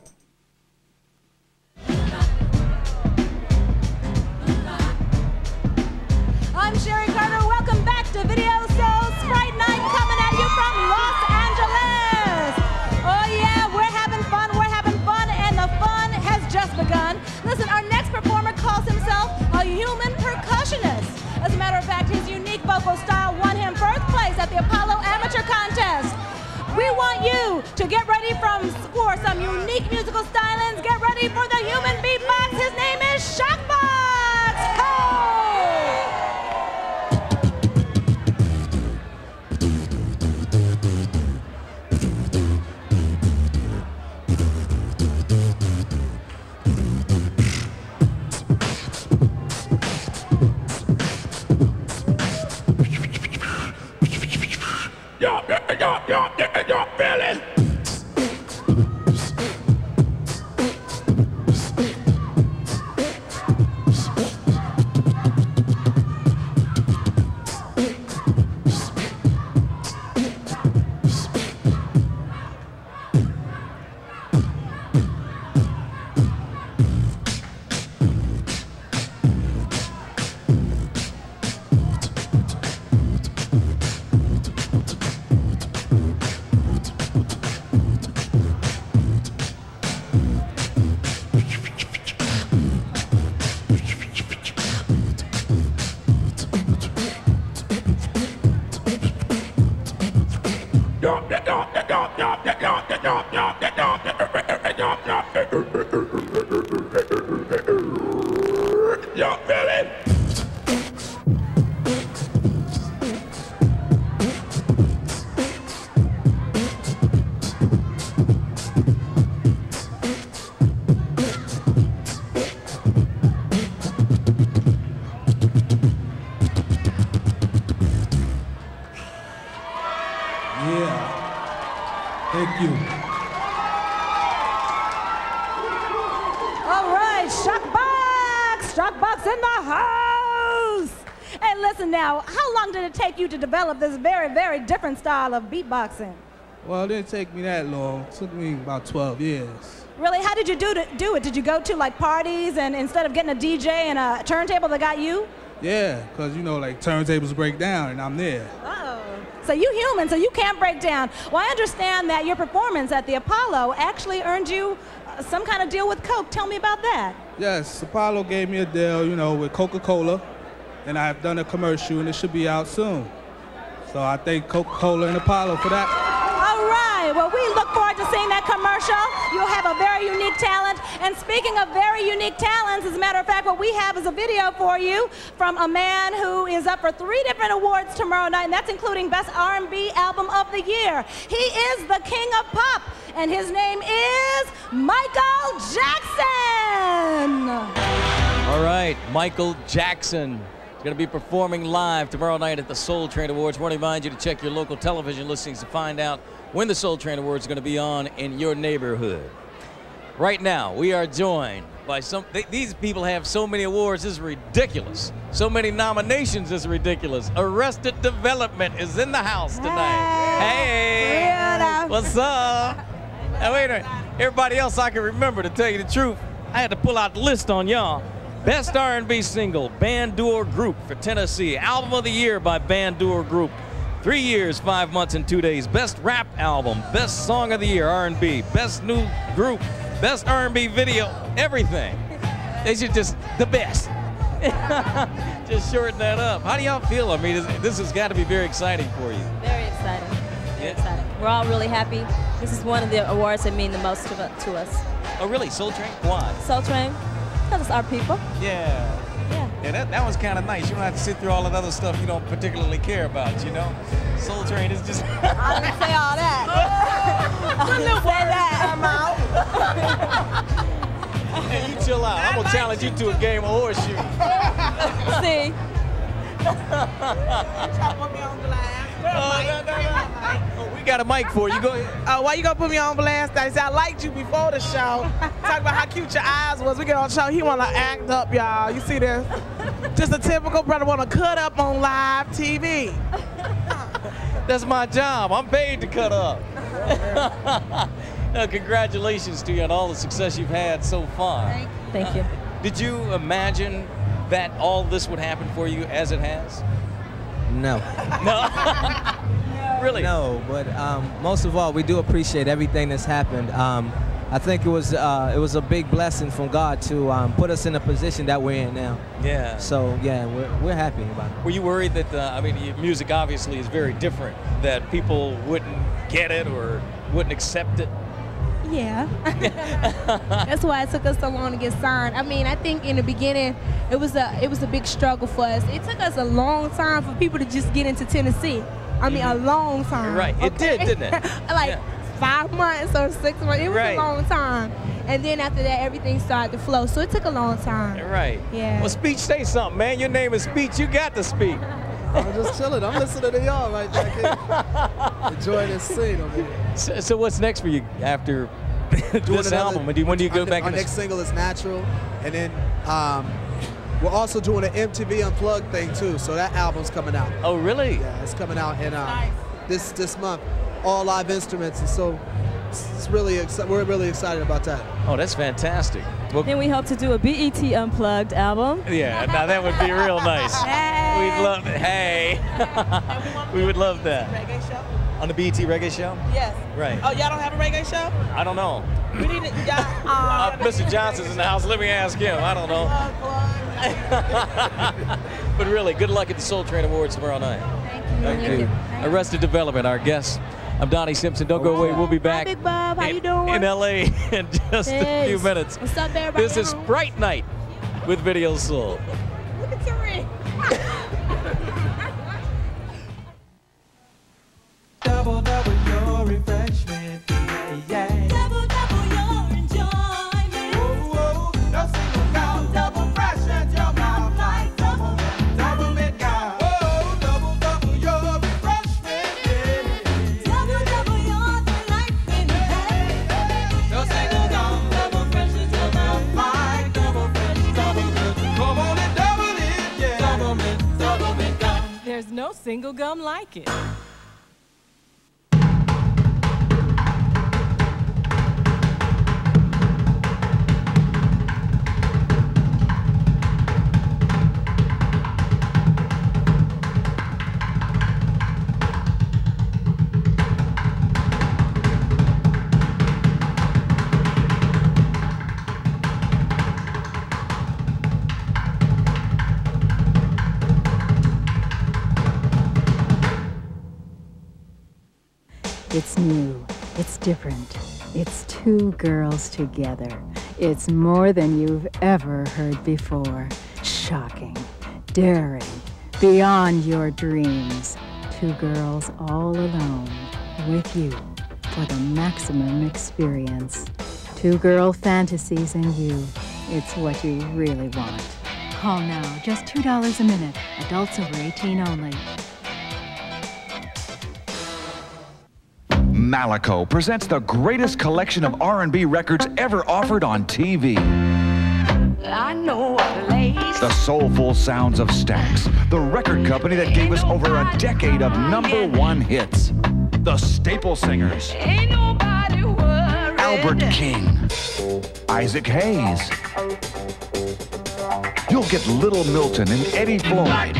I'm Sherry Carter. Welcome back to Video Soul Sprite Night, coming at you from Los Angeles. Oh yeah, we're having fun, we're having fun, and the fun has just begun. Listen, our next performer calls himself a human percussionist. As a matter of fact, his unique vocal style won him first place at the Apollo Amateur Contest. We want you to get ready from, for some unique musical stylings. Get ready for the human beatbox. His name is Shockbox. Ho! Y'all, y'all, y'all, y'all, y'all feeling? Y'all feeling? Yeah. Thank you. Jukebox in the house. Hey, listen now, how long did it take you to develop this very, very different style of beatboxing? Well, it didn't take me that long. It took me about twelve years. Really, how did you do, to do it? Did you go to like parties and instead of getting a D J and a turntable that got you? Yeah, because, you know, like turntables break down and I'm there. Oh. So you human, so you can't break down. Well, I understand that your performance at the Apollo actually earned you uh, some kind of deal with Coke. Tell me about that. Yes, Apollo gave me a deal, you know, with Coca-Cola, and I've done a commercial, and it should be out soon. So I thank Coca-Cola and Apollo for that. All right, well, we look forward to seeing that commercial. You'll have a very unique talent. And speaking of very unique talents, as a matter of fact, what we have is a video for you from a man who is up for three different awards tomorrow night, and that's including Best R and B Album of the Year. He is the king of pop, and his name is Michael Jackson. All right, Michael Jackson is going to be performing live tomorrow night at the Soul Train Awards. I want to remind you to check your local television listings to find out when the Soul Train Awards are going to be on in your neighborhood. Right now, we are joined by some, they, these people have so many awards, this is ridiculous. So many nominations, this is ridiculous. Arrested Development is in the house tonight. Hey, hey. What's up? Now, wait a minute, everybody else I can remember, to tell you the truth, I had to pull out the list on y'all. Best R and B Single, Bandor Group for Tennessee. Album of the Year by Bandor Group. Three years, five months, and two days. Best Rap Album, Best Song of the Year, R and B. Best New Group, Best R and B Video, everything. They should just, the best. Just shorten that up. How do y'all feel? I mean, this, this has got to be very exciting for you. Very exciting. Very yeah. exciting. We're all really happy. This is one of the awards that mean the most to, to us. Oh, really? Soul Train? Why? Soul Train? Because it's our people. Yeah. Yeah. Yeah, that, that was kind of nice. You don't have to sit through all that other stuff you don't particularly care about, you know? Soul Train is just... I didn't say all that. I didn't say that. Hey, you chill out. I'm going to challenge you to a game of horseshoe. See? Oh, we got a mic for you. Go ahead. Uh, why you gonna put me on blast? I said I liked you before the show. Talk about how cute your eyes was. We get on the show. He wanna act up, y'all. You see this? Just a typical brother wanna cut up on live T V. That's my job. I'm paid to cut up. No, congratulations to you on all the success you've had so far. Thank you. Thank you. Did you imagine that all this would happen for you as it has? No. No? Really? No, but um, most of all, we do appreciate everything that's happened. Um, I think it was uh, it was a big blessing from God to um, put us in a position that we're in now. Yeah. So yeah, we're we're happy about it. Were you worried that uh, I mean, your music obviously is very different, that people wouldn't get it or wouldn't accept it? Yeah. That's why it took us so long to get signed. I mean, I think in the beginning it was a it was a big struggle for us. It took us a long time for people to just get into Tennessee. I mean, mm-hmm. a long time. Right. It okay? did, didn't it? Like yeah. five months or six months. It was right. a long time. And then after that, everything started to flow. So it took a long time. Right. Yeah. Well, Speech, say something, man. Your name is Speech. You got to speak. I'm just chilling. I'm listening to y'all right back here. Enjoying this scene over here. So, so what's next for you after this another, album? When do you, when do you go our, back? Our in next single is Natural, and then um, we're also doing an M T V Unplugged thing too. So that album's coming out. Oh, really? Yeah, it's coming out in uh, nice. this this month. All live instruments, and so it's really exci- we're really excited about that. Oh, that's fantastic. Well, then we hope to do a B E T Unplugged album. Yeah, now that would be real nice. Hey. We'd love it. Hey. We would love that. Reggae show? On the B E T Reggae Show? Yes. Right. Oh, y'all don't have a reggae show? I don't know. We need it. Y'all, uh, Mister Johnson's in the house. Let me ask him. I don't know. But really, good luck at the Soul Train Awards tomorrow night. Thank you. Thank you. Thank you. Arrested Development, our guest. I'm Donnie Simpson. Don't go away. We'll be back. Hi, Big Bob. How in, you doing? in L A in just yes. a few minutes. What's up, everybody? This is Sprite Night with Video Soul. Look at your ring. Double, double your refreshment. Yeah, yeah. Double, double your enjoyment. Whoa, whoa. No single cow. Double fresh at your mouth. Like double, double mint cow. Whoa, double, double your refreshment. Yeah. Double, double your delight in the head. No single cow. Double fresh at your mouth. Like double fresh, double good. Come on and There's no single gum like it. It's new, it's different, it's two girls together. It's more than you've ever heard before. Shocking, daring, beyond your dreams. Two girls all alone, with you, for the maximum experience. Two girl fantasies and you. It's what you really want. Call now, just two dollars a minute. Adults over eighteen only. Malaco presents the greatest collection of R and B records ever offered on T V. I know a place. The soulful sounds of Stax, the record company that gave us over a decade of number one hits. The Staple Singers. Ain't nobody worried. Albert King. Isaac Hayes. You'll get Little Milton and Eddie Floyd.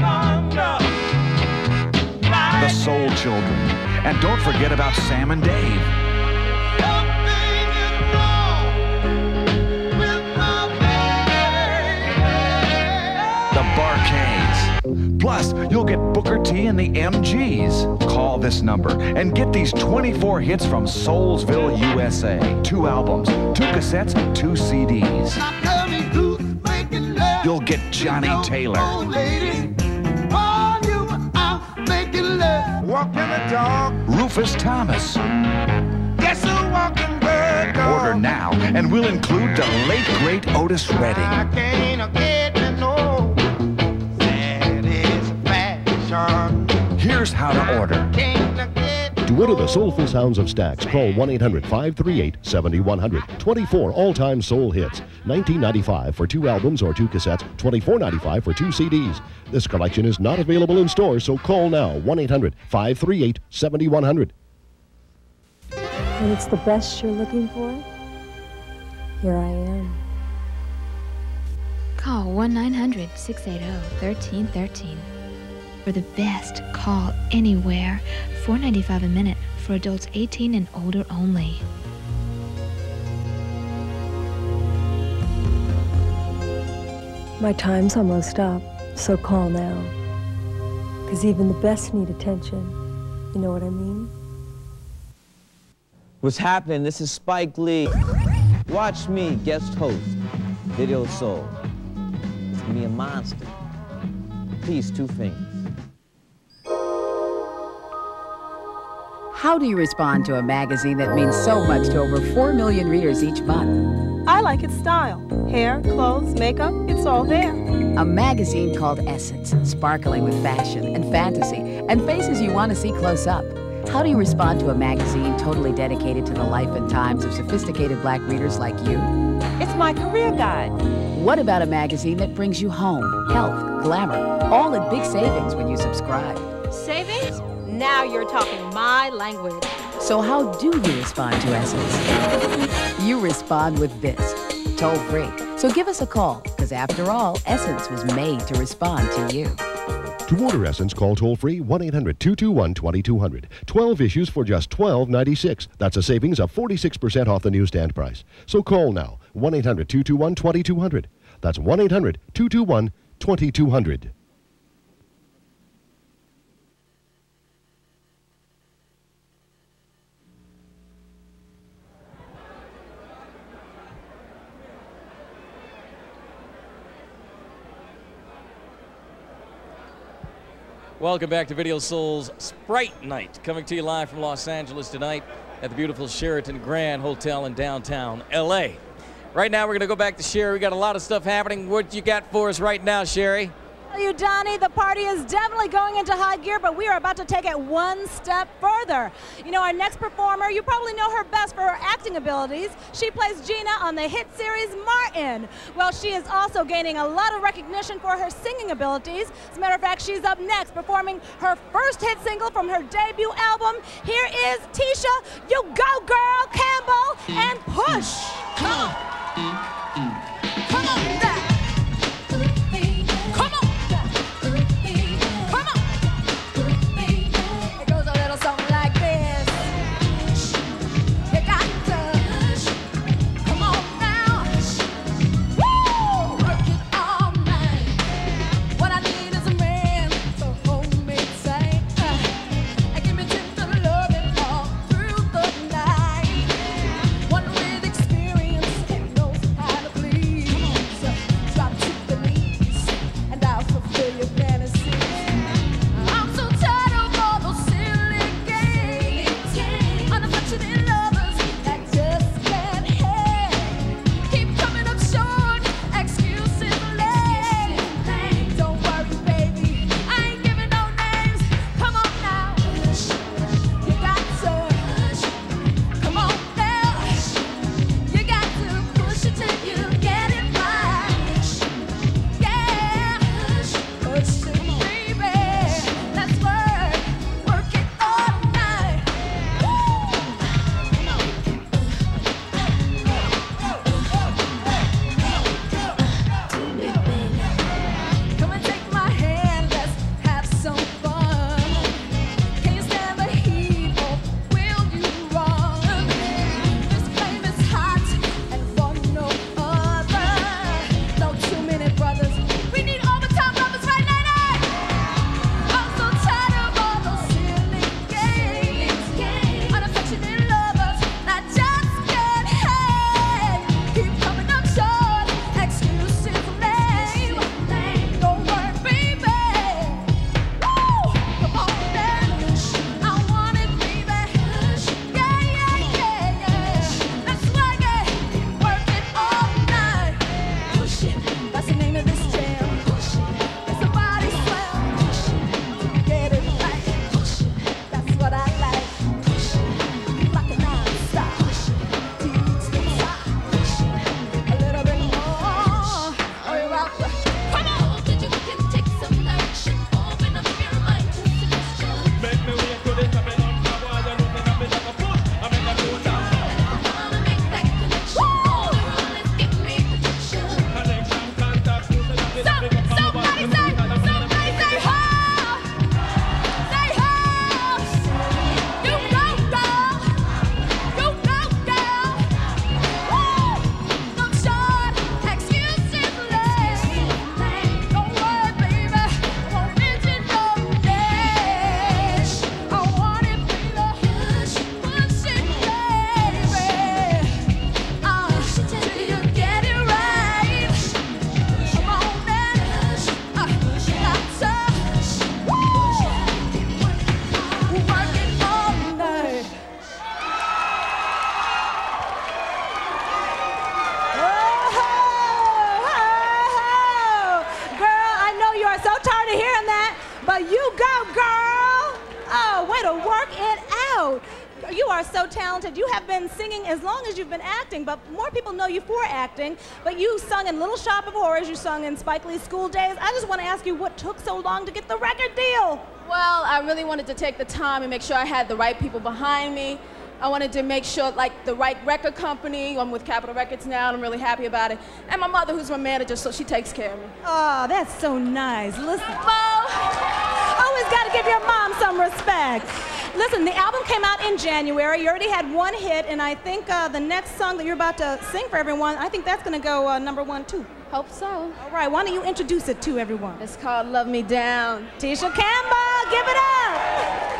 The Soul Children. And don't forget about Sam and Dave. The Bar-Kays. Plus, you'll get Booker T and the M Gs. Call this number and get these twenty-four hits from Soulsville, U S A. Two albums, two cassettes, two C Ds. You'll get Johnny Taylor. Walking the dog. Rufus Thomas. Guess who walking bird dog. Order now, and we'll include the late, great Otis Redding. I can't get to know satisfaction. Here's how to order. To order the soulful sounds of Stax, call one eight hundred, five three eight, seven one zero zero. twenty-four all-time soul hits. nineteen ninety-five for two albums or two cassettes. twenty-four ninety-five for two C Ds. This collection is not available in stores, so call now. one eight hundred, five three eight, seven one zero zero. When it's the best you're looking for, here I am. Call one nine hundred, six eight zero, one three one three. For the best, call anywhere. four ninety-five a minute for adults eighteen and older only. My time's almost up, so call now. Because even the best need attention. You know what I mean? What's happening? This is Spike Lee. Watch me guest host Video Soul. It's me, a monster. Peace, two fingers. How do you respond to a magazine that means so much to over four million readers each month? I like its style. Hair, clothes, makeup, it's all there. A magazine called Essence, sparkling with fashion and fantasy and faces you want to see close up. How do you respond to a magazine totally dedicated to the life and times of sophisticated black readers like you? It's my career guide. What about a magazine that brings you home, health, glamour, all at big savings when you subscribe? Savings? Now you're talking my language. So how do you respond to Essence? You respond with this, toll free. So give us a call, because after all, Essence was made to respond to you. To order Essence, call toll-free one eight hundred, two two one, two two zero zero. twelve issues for just twelve ninety-six. That's a savings of forty-six percent off the newsstand price. So call now, one eight hundred, two two one, two two zero zero. That's one eight hundred, two two one, two two zero zero. Welcome back to Video Soul's Sprite Night, coming to you live from Los Angeles tonight at the beautiful Sheraton Grand Hotel in downtown L A. Right now, we're going to go back to Sherry. We got a lot of stuff happening. What you got for us right now, Sherry? You, Donnie, the party is definitely going into high gear, but we are about to take it one step further. You know, our next performer, you probably know her best for her acting abilities. She plays Gina on the hit series Martin. Well, she is also gaining a lot of recognition for her singing abilities. As a matter of fact, she's up next performing her first hit single from her debut album. Here is Tisha, You Go Girl, Campbell, and Push. Come on. Come on, that. You are so talented. You have been singing as long as you've been acting, but more people know you for acting. But you sung in Little Shop of Horrors, you sung in Spike Lee's School Days. I just want to ask you, what took so long to get the record deal? Well, I really wanted to take the time and make sure I had the right people behind me. I wanted to make sure, like, the right record company. I'm with Capitol Records now, and I'm really happy about it. And my mother, who's my manager, so she takes care of me. Oh, that's so nice. Listen. Mom! Always got to give your mom some respect. Listen, the album came out in January. You already had one hit, and I think uh, the next song that you're about to sing for everyone, I think that's going to go uh, number one, too. Hope so. All right, why don't you introduce it to everyone? It's called Love Me Down. Tisha Campbell, give it up!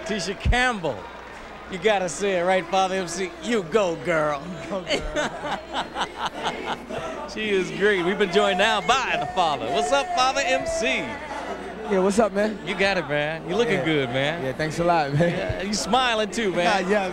Tisha Campbell. You gotta say it, right, Father M C? You go, girl. Go, girl. She is great. We've been joined now by the Father. What's up, Father M C? Yeah, what's up, man? You got it, man. You looking Yeah. good, man. Yeah, thanks a lot, man. Yeah, you smiling too, man. Yeah,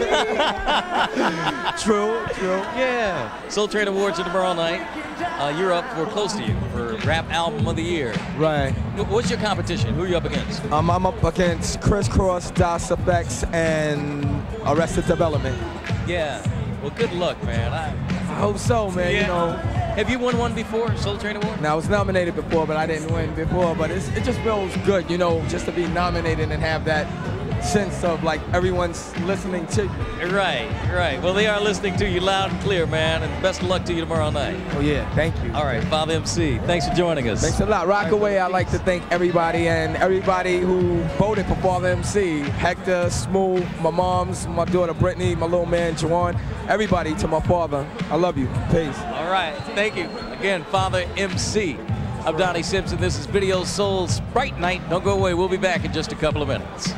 true, true. Yeah. Soul Train Awards are tomorrow night. Uh, you're up for Close to You for Rap Album of the Year. Right. Wh- What's your competition? Who are you up against? Um, I'm up against Criss Cross, Das Effects, and Arrested Development. Yeah. Well, good luck, man. I, I hope so, man. Yeah. You know. Have you won one before, Soul Train Award? Now, I was nominated before, but I didn't win before. But it's, it just feels good, you know, just to be nominated and have that sense of like everyone's listening to you. Right, right. Well, they are listening to you loud and clear, man. And best of luck to you tomorrow night. Oh yeah, thank you. All right, Father M C, thanks for joining us. Thanks a lot. Rockaway, I'd like to thank everybody and everybody who voted for Father M C. Hector, Smooth, my moms, my daughter Brittany, my little man Juwan, everybody to my father. I love you. Peace. All right, thank you. Again, Father M C. I'm Donnie Simpson. This is Video Soul Sprite Night. Don't go away. We'll be back in just a couple of minutes.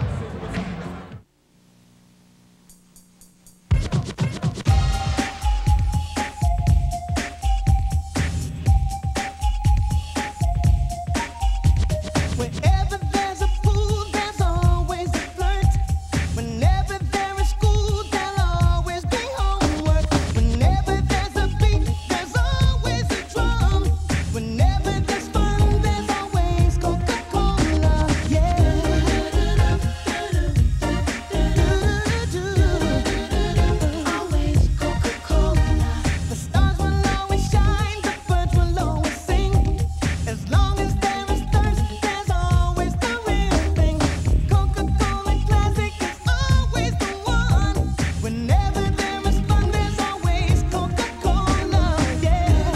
Wherever there's a pool, there's always a flirt. Whenever there is school, there'll always be homework. Whenever there's a beat, there's always a drum. Whenever there's fun, there's always Coca-Cola. Yeah. Always Coca-Cola. The stars will always shine, the birds will always sing. As long as there is thirst, there's always the real thing. Coca-Cola Classic is always the one. Whenever there is fun, there's always Coca-Cola. Yeah.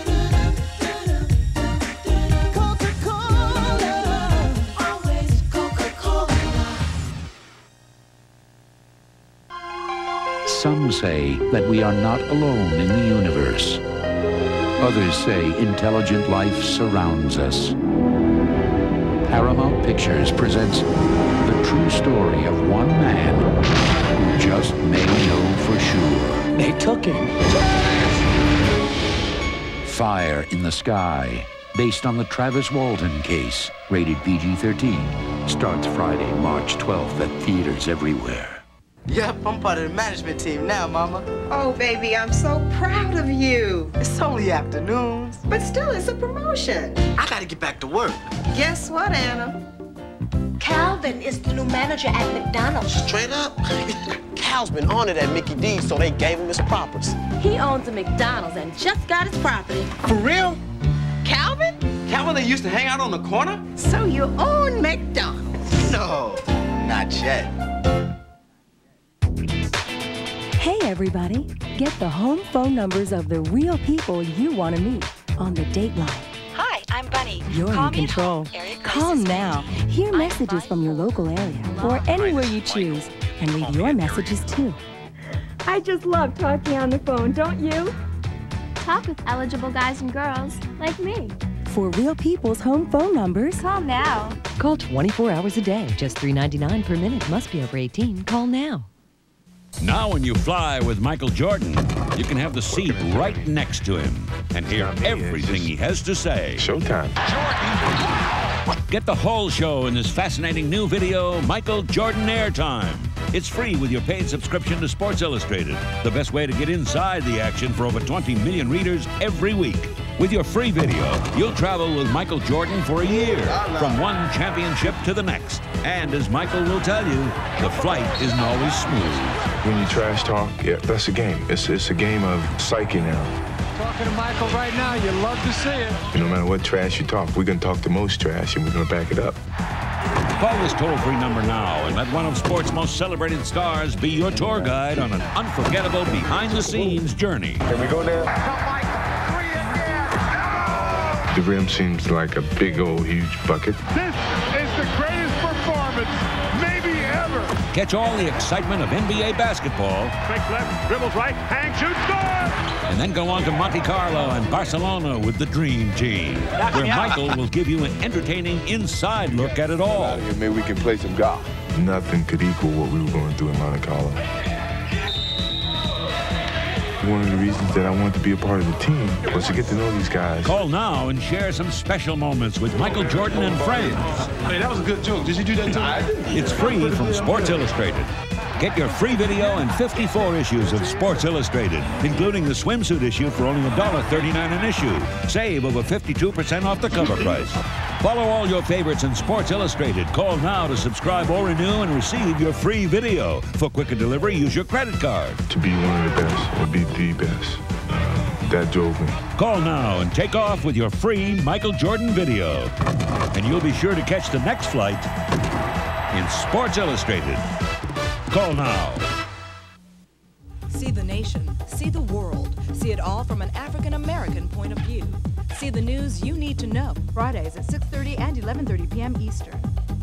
Coca-Cola. Always Coca-Cola. Some say that we are not alone in the universe. Others say intelligent life surrounds us. Paramount Pictures presents the true story of one man who just may know for sure. They took him. Fire in the Sky, based on the Travis Walton case, rated P G thirteen, starts Friday, March twelfth at theaters everywhere. Yep, I'm part of the management team now, Mama. Oh, baby, I'm so proud of you. It's only afternoons. But still, it's a promotion. I gotta get back to work. Guess what, Anna? Calvin is the new manager at McDonald's. Straight up. Cal's been on it at Mickey D's, so they gave him his properties. He owns a McDonald's and just got his property. For real? Calvin? Calvin, they used to hang out on the corner? So you own McDonald's? No, not yet. Hey, everybody. Get the home phone numbers of the real people you want to meet on the Dateline. Hi, I'm Bunny. You're Call in me at control. home. Area code Call is now. Hear messages from your local area or anywhere you choose, and leave your messages too. I just love talking on the phone, don't you? Talk with eligible guys and girls like me. For real people's home phone numbers, Call now. Call twenty-four hours a day. Just three ninety-nine per minute. Must be over eighteen. Call now. Now when you fly with Michael Jordan, you can have the seat right next to him and hear everything he has to say. Showtime. Get the whole show in this fascinating new video, Michael Jordan Airtime. It's free with your paid subscription to Sports Illustrated, the best way to get inside the action for over twenty million readers every week. With your free video, you'll travel with Michael Jordan for a year, from one championship to the next. And as Michael will tell you, the flight isn't always smooth. When you trash talk, yeah, that's a game. It's, it's a game of psyche now. Talking to Michael right now, you love to see it. No matter what trash you talk, we're going to talk the most trash, and we're going to back it up. Call this toll-free number now and let one of sports' most celebrated stars be your tour guide on an unforgettable behind-the-scenes journey. Can we go there? The rim seems like a big old huge bucket. This is the greatest performance maybe ever. Catch all the excitement of N B A basketball. Fake left, dribbles right, hang, shoot, score! And then go on to Monte Carlo and Barcelona with the Dream Team, where Michael will give you an entertaining inside look at it all. Maybe we can play some golf. nothing could equal what we were going through in Monte Carlo. One of the reasons that I wanted to be a part of the team was to get to know these guys. Call now and share some special moments with Michael Jordan and friends. Hey, that was a good joke. Did you do that too? It's free from Sports Illustrated. Get your free video and fifty-four issues of Sports Illustrated, including the swimsuit issue for only one dollar thirty-nine an issue. Save over fifty-two percent off the cover price. Follow all your favorites in Sports Illustrated. Call now to subscribe or renew and receive your free video. For quicker delivery, use your credit card. To be one of the best, or be the best, uh, that drove me. Call now and take off with your free Michael Jordan video. And you'll be sure to catch the next flight in Sports Illustrated. Call now. See the nation, see the world, see it all from an African-American point of view. See the news you need to know. Fridays at six thirty and eleven thirty p m Eastern.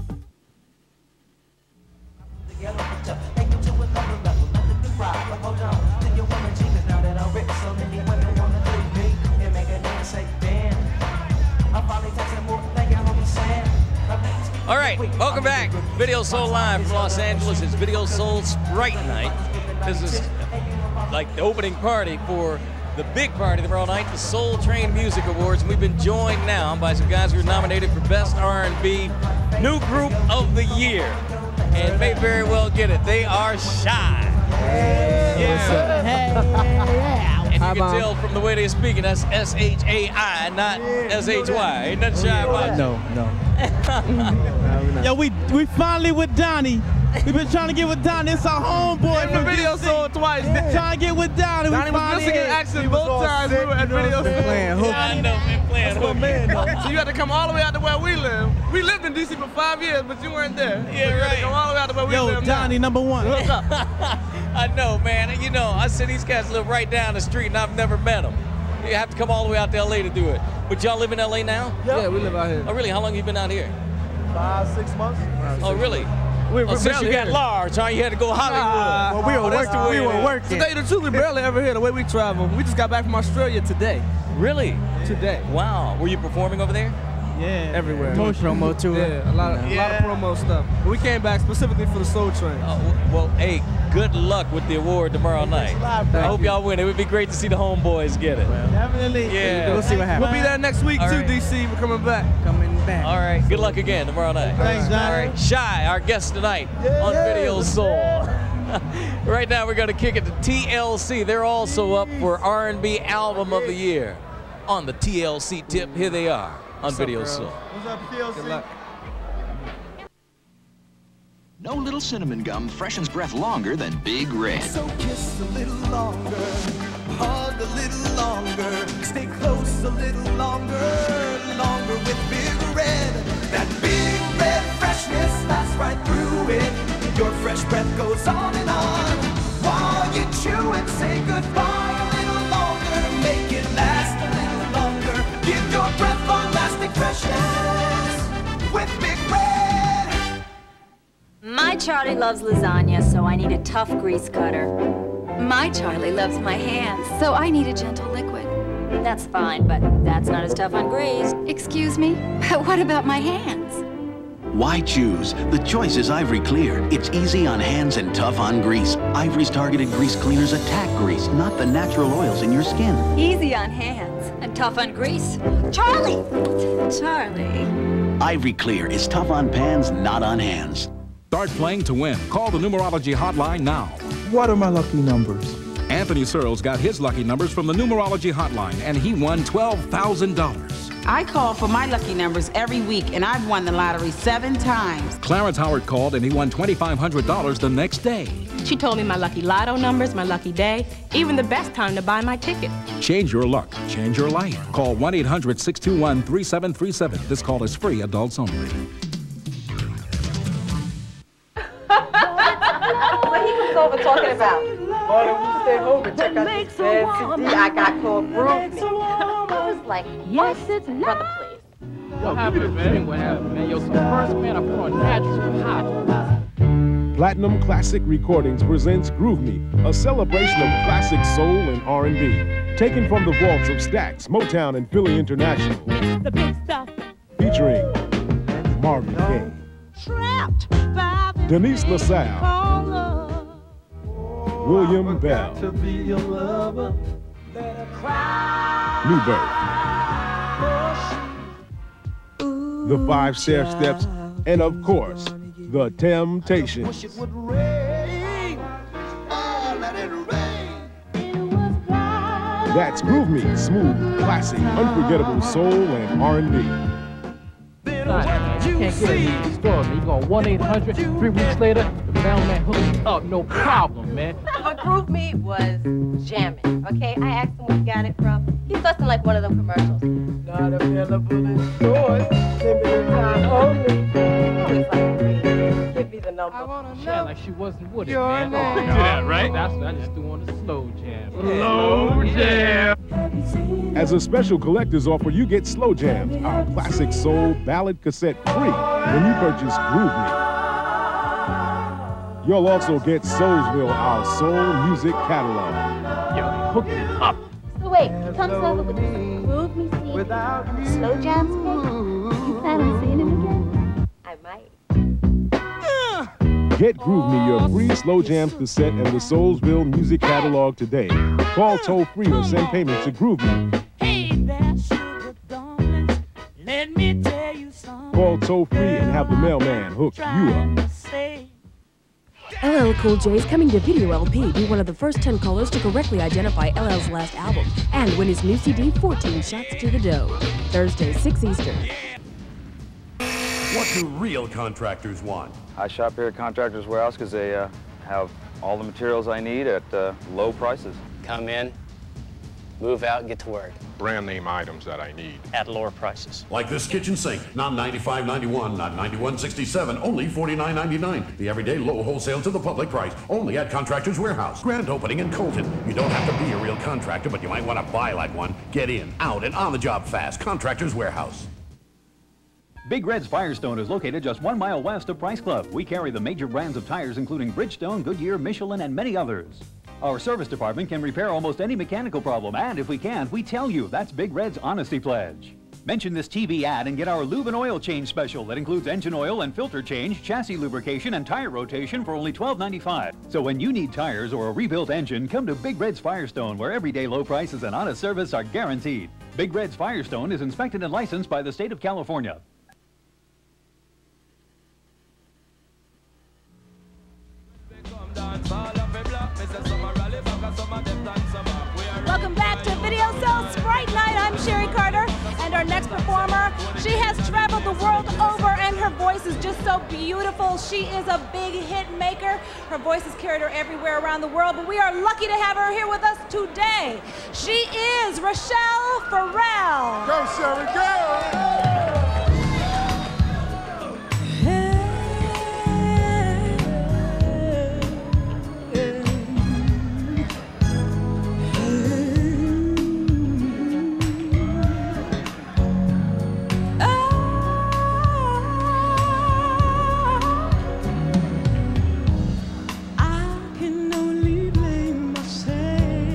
All right, welcome back. Video Soul Live from Los Angeles. It's Video Soul Sprite Night. This is like the opening party for the big party tomorrow night, the Soul Train Music Awards. And we've been joined now by some guys who are nominated for Best R and B New Group of the Year. And may very well get it. They are Shy. Yeah. And you can tell from the way they're speaking, that's S H A I, not S H Y. Ain't nothing shy about it. No, no. Yo, we we finally with Donnie. We've been trying to get with Donnie. It's our homeboy from Video Soul twice. Trying to get with Donnie. Donnie we was finally Michigan accent both times. We were at Video Soul. Playing hook. Yeah, I know, man, playing hook. Man, so you had to come all the way out to where we live. We lived in D C for five years, but you weren't there. Yeah, so you right. had to come all the way out to where we Yo, live. Donnie, now. number one. Hook up. I know, man. You know, I said these guys live right down the street, and I've never met them. You have to come all the way out to L A to do it. But y'all live in L A now? Yeah, we live out here. Oh, really? How long have you been out here? Five, six months. Five, Oh, six really? months. We Oh, since you got here. large, huh? You had to go Hollywood. Nah, well, we were Oh, that's working. the way We it were is. working. To tell you the truth, we barely ever here the way we travel. We just got back from Australia today. Really? Today. Wow. Were you performing over there? Yeah. Everywhere. Doing promo tour. Yeah, a lot of, a lot of promo stuff. But we came back specifically for the Soul Train. Oh, well, hey, good luck with the award tomorrow night. I hope y'all win. It would be great to see the homeboys get it. Definitely. Yeah. We'll see what happens. We'll be there next week All too, right. D C. We're coming back. Coming back. All right. Good luck again tomorrow night. Thanks, John. All right. Shy, our guest tonight on Video Soul. Right now, we're going to kick it to T L C. They're also up for R and B Album of the Year. On the T L C tip, here they are on What's Video up, Soul. What's up, T L C? Good luck. No little cinnamon gum freshens breath longer than Big Red. So kiss a little longer, hug a little longer, stay close a little longer, longer with Big Red. That Big Red freshness lasts right through it. Your fresh breath goes on and on. While you chew and say goodbye a little longer, make it last a little longer. Give your breath long-lasting freshness with Big Red. My Charlie loves lasagna, so I need a tough grease cutter. My Charlie loves my hands, so I need a gentle liquid. That's fine, but that's not as tough on grease. Excuse me, but what about my hands? Why choose? The choice is Ivory Clear. It's easy on hands and tough on grease. Ivory's targeted grease cleaners attack grease, not the natural oils in your skin. Easy on hands and tough on grease. Charlie! Charlie. Ivory Clear is tough on pans, not on hands. Start playing to win. Call the numerology hotline now. What are my lucky numbers? Anthony Searles got his lucky numbers from the numerology hotline, and he won twelve thousand dollars. I call for my lucky numbers every week, and I've won the lottery seven times. Clarence Howard called, and he won twenty-five hundred dollars the next day. She told me my lucky lotto numbers, my lucky day, even the best time to buy my ticket. Change your luck. Change your life. Call one eight hundred, six two one, three seven three seven. This call is free, adults only. What he was over talking about? Boy, you stay home and check out this bad C D I got called Groove Me. I was like, yes, it's brother, please. What happened, man? What happened, man? Yo, so first, man, I put on natural hot. Platinum Classic Recordings presents Groove Me, a celebration of classic soul and R and B. Taken from the vaults of Stax, Motown, and Philly International. The big stuff. Featuring Marvin Gaye. Trapped by the Denise LaSalle, William Bell, New Birth, The Five Stair Steps, and of course, The Temptations. That's Groove Me, smooth, classic, unforgettable soul and R and B. You can't get it in the store, man. You go one eight hundred, three weeks later, the mailman hooks you up, no problem, man. But Groove Me was jamming, okay? I asked him where he got it from. He's just in like one of them commercials. Not available in stores, limited time only. Always like me. Give me the number. Yeah, like she wasn't with it, Your man. name. Oh, do that, right? That's what I just do on the slow jam. Slow jam. As a special collector's offer, you get Slow Jams, our classic soul ballad cassette, free when you purchase Groove Me. You'll also get Soulsville, our soul music catalog. Yo, hook me up. So wait, comes over with some Groove Me C D, Slow Jams cake. You plan on seeing him again? I might. Get Groove Me your free Slow Jams cassette and the Soulsville music catalog today. Call toll free or send payment to Groove Me. Hey there, sugar darling, let me tell you something. Call toll free and have the mailman hook you up. L L Cool J is coming to Video L P. Be one of the first ten callers to correctly identify L L's last album and win his new C D, fourteen Shots to the Dough. Thursday, six Eastern. What do real contractors want? I shop here at Contractors Warehouse because they uh, have all the materials I need at uh, low prices. Come in, move out, get to work. Brand name items that I need. At lower prices. Like this kitchen sink, not ninety-five ninety-one, not ninety-one sixty-seven, only forty-nine ninety-nine. The everyday low wholesale to the public price, only at Contractors Warehouse. Grand opening in Colton. You don't have to be a real contractor, but you might want to buy like one. Get in, out, and on the job fast. Contractors Warehouse. Big Red's Firestone is located just one mile west of Price Club. We carry the major brands of tires including Bridgestone, Goodyear, Michelin, and many others. Our service department can repair almost any mechanical problem, and if we can't, we tell you. That's Big Red's Honesty Pledge. Mention this T V ad and get our lube and oil change special that includes engine oil and filter change, chassis lubrication, and tire rotation for only twelve ninety-five. So when you need tires or a rebuilt engine, come to Big Red's Firestone, where everyday low prices and honest service are guaranteed. Big Red's Firestone is inspected and licensed by the state of California. Welcome back to Video Soul Sprite Night. I'm Sherry Carter, and our next performer, she has traveled the world over, and her voice is just so beautiful. She is a big hit maker. Her voice has carried her everywhere around the world, but we are lucky to have her here with us today. She is Rachelle Ferrell. Go, Sherry, go!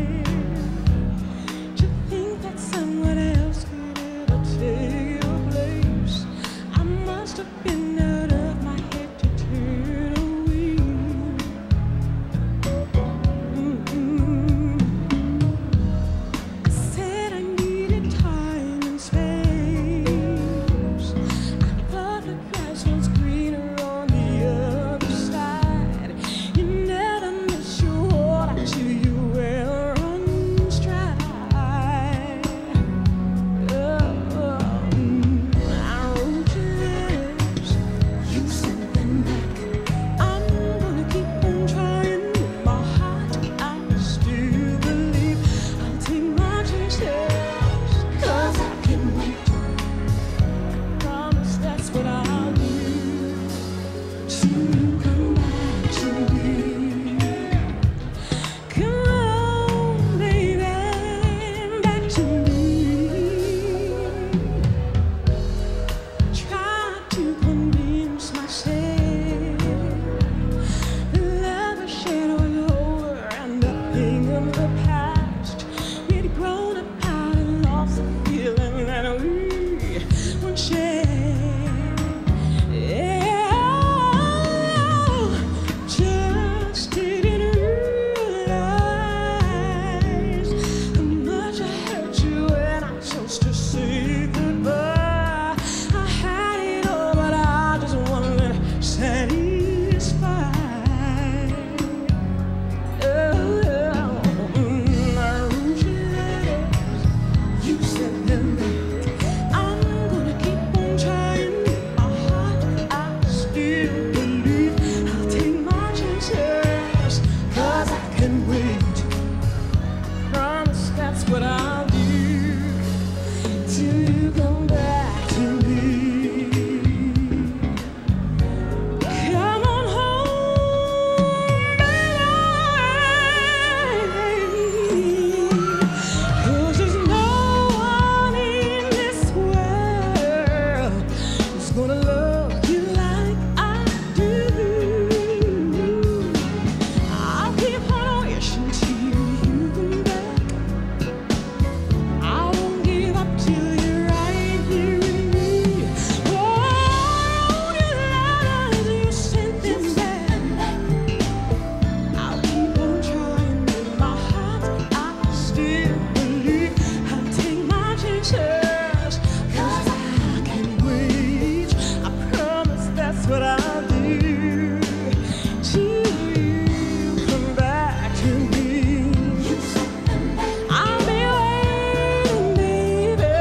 Someone else could ever take your place. that's what I'll do till you come back to me. Come on home, baby, 'cause there's no one in this world who's gonna love you like I do. I'll keep on wishing till you come back. I won't give up till you're right here with me. Oh, your letters you sent them back. I'll keep on trying with my heart. I still believe I'll take my chances, 'cause I can wait. I promise that's what I'll do till you come back to me. I'll be waiting, baby.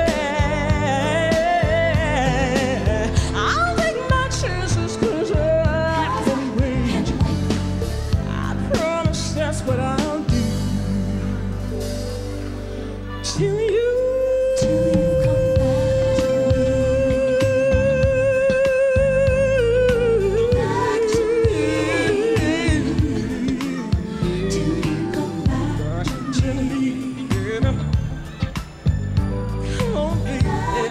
I'll take my chances, 'cause I can wait. I promise that's what I'll do till you till you come back to me. Till you come back to me, baby. Come on, baby,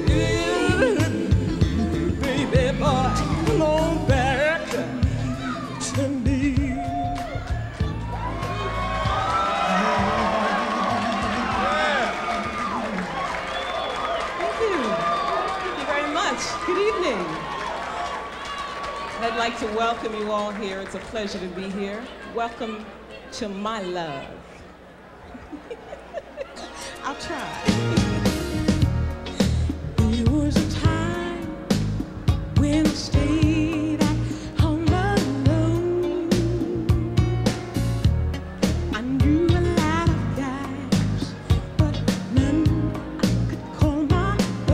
baby boy, come on back to me. Thank you. Thank you very much. Good evening. I'd like to welcome you all here. It's a pleasure to be here. Welcome to my love. I'll try. There was a time when I stayed at home alone. I knew a lot of guys, but none I could call my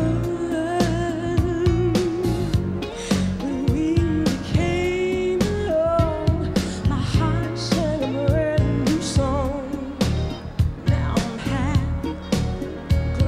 own. When we came along, my heart sang a brand new song. Now I'm happy,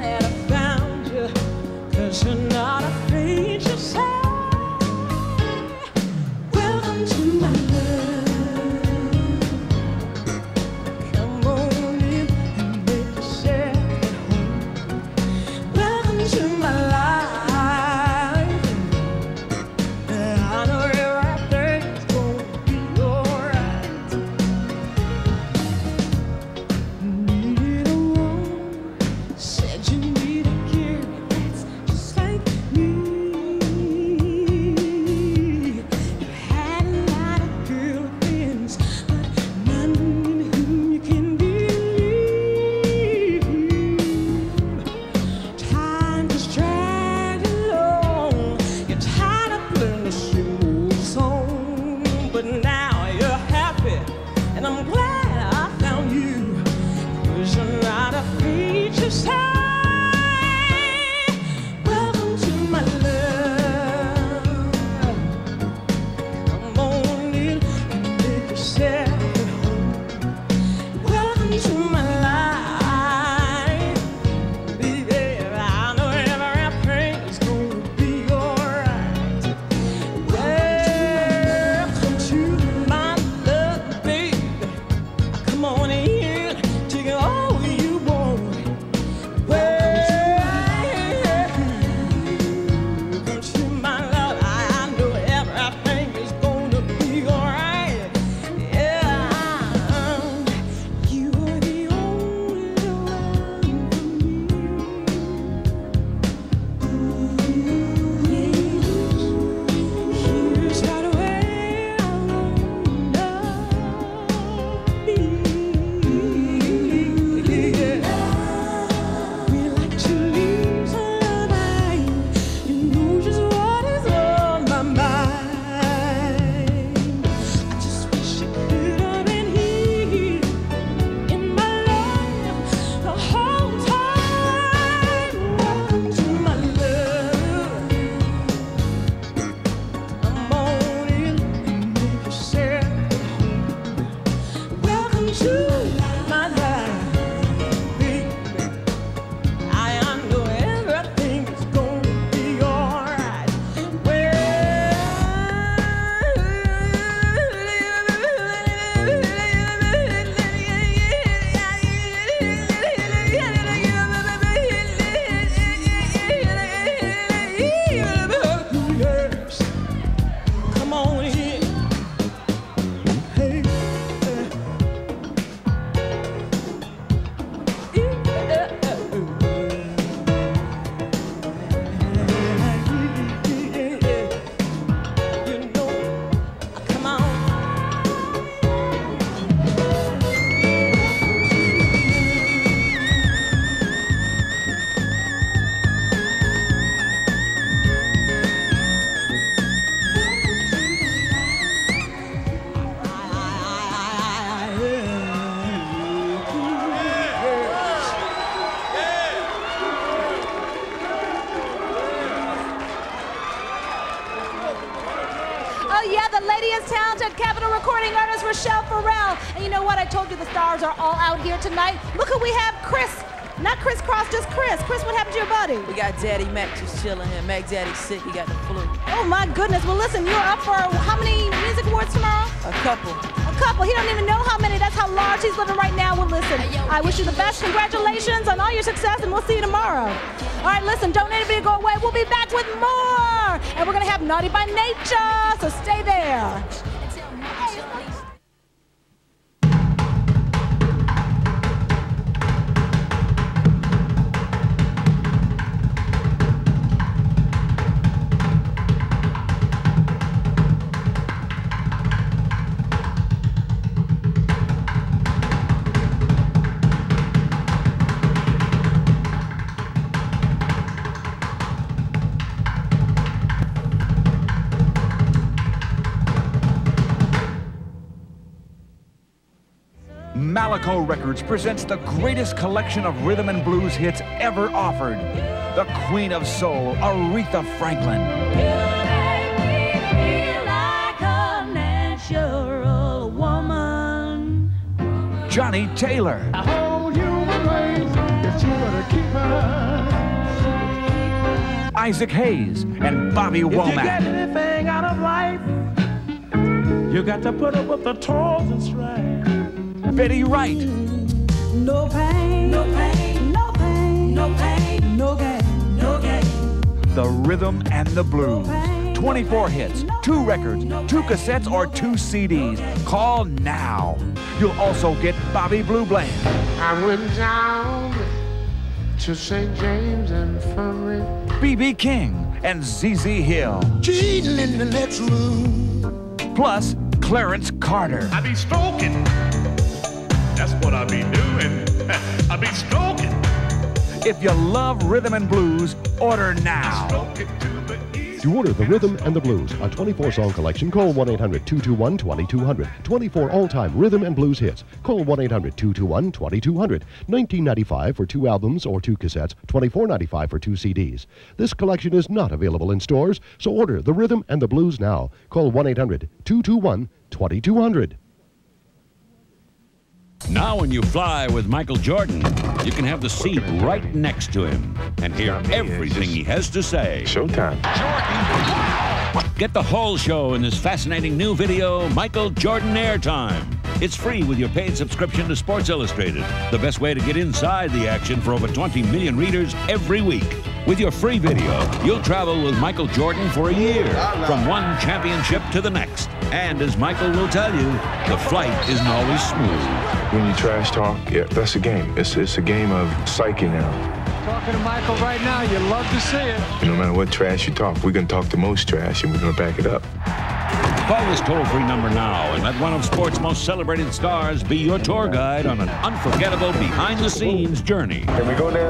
that lady is talented, Capitol recording artist Rochelle Farrell. And you know what? I told you the stars are all out here tonight. Look who we have, Chris. Not Chris Cross, just Chris. Chris, what happened to your buddy? We got Daddy Mac just chilling here. Mac Daddy's sick, he got the flu. Oh my goodness. Well listen, you're up for how many music awards tomorrow? A couple. A couple. He don't even know how many. That's how large he's living right now. Well listen, I wish you the best. Congratulations on all your success, and we'll see you tomorrow. All right, listen, don't anybody go away. We'll be back with more. And we're gonna have Naughty by Nature, so stay there. Malaco Records presents the greatest collection of rhythm and blues hits ever offered. The Queen of Soul, Aretha Franklin. You make me feel like a natural woman. Johnny Taylor. I hold you in ways that you better keep her. Isaac Hayes and Bobby If Womack. you get anything out of life, you got to put up with the toils and strife. Betty Wright. No pain, no pain, no pain, no pain, no gain, no gain. The Rhythm and the Blues. twenty-four hits, two records, two cassettes, or two C Ds. Call now. You'll also get Bobby Blue Bland. I went down to Saint James Infirmary. B B King and Z Z Hill. Cheating in the next room. Plus, Clarence Carter. I be stroking. That's what I be doing. I be stroking. If you love rhythm and blues, order now. To order the Rhythm and the Blues, a twenty-four song collection, call one eight hundred two two one two two zero zero. twenty-four all-time rhythm and blues hits. Call one eight hundred two two one two two zero zero. nineteen ninety-five for two albums or two cassettes, twenty-four ninety-five for two C Ds. This collection is not available in stores, so order the Rhythm and the Blues now. Call one eight hundred two two one two two zero zero. Now when you fly with Michael Jordan, you can have the seat right next to him and hear everything he has to say. Showtime. Get the whole show in this fascinating new video, Michael Jordan Airtime. It's free with your paid subscription to Sports Illustrated, the best way to get inside the action for over twenty million readers every week. With your free video, you'll travel with Michael Jordan for a year, from one championship to the next. And as Michael will tell you, the flight isn't always smooth. When you trash talk, yeah, that's a game. It's, it's a game of psyche now. Talking to Michael right now, you love to see it. And no matter what trash you talk, we're going to talk the most trash and we're going to back it up. Call this toll-free number now and let one of sports' most celebrated stars be your tour guide on an unforgettable behind-the-scenes journey. Can we go there?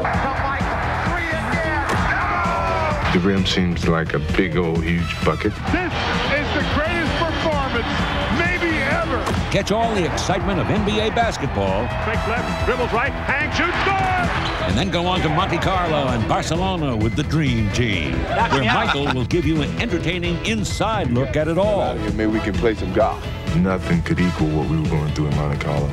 The rim seems like a big old huge bucket. This is the greatest performance, maybe ever. Catch all the excitement of N B A basketball. Fake left, dribbles right, hang, shoot, score! And then go on to Monte Carlo and Barcelona with the Dream Team, where Michael will give you an entertaining inside look at it all. Maybe we can play some golf. Nothing could equal what we were going through in Monte Carlo.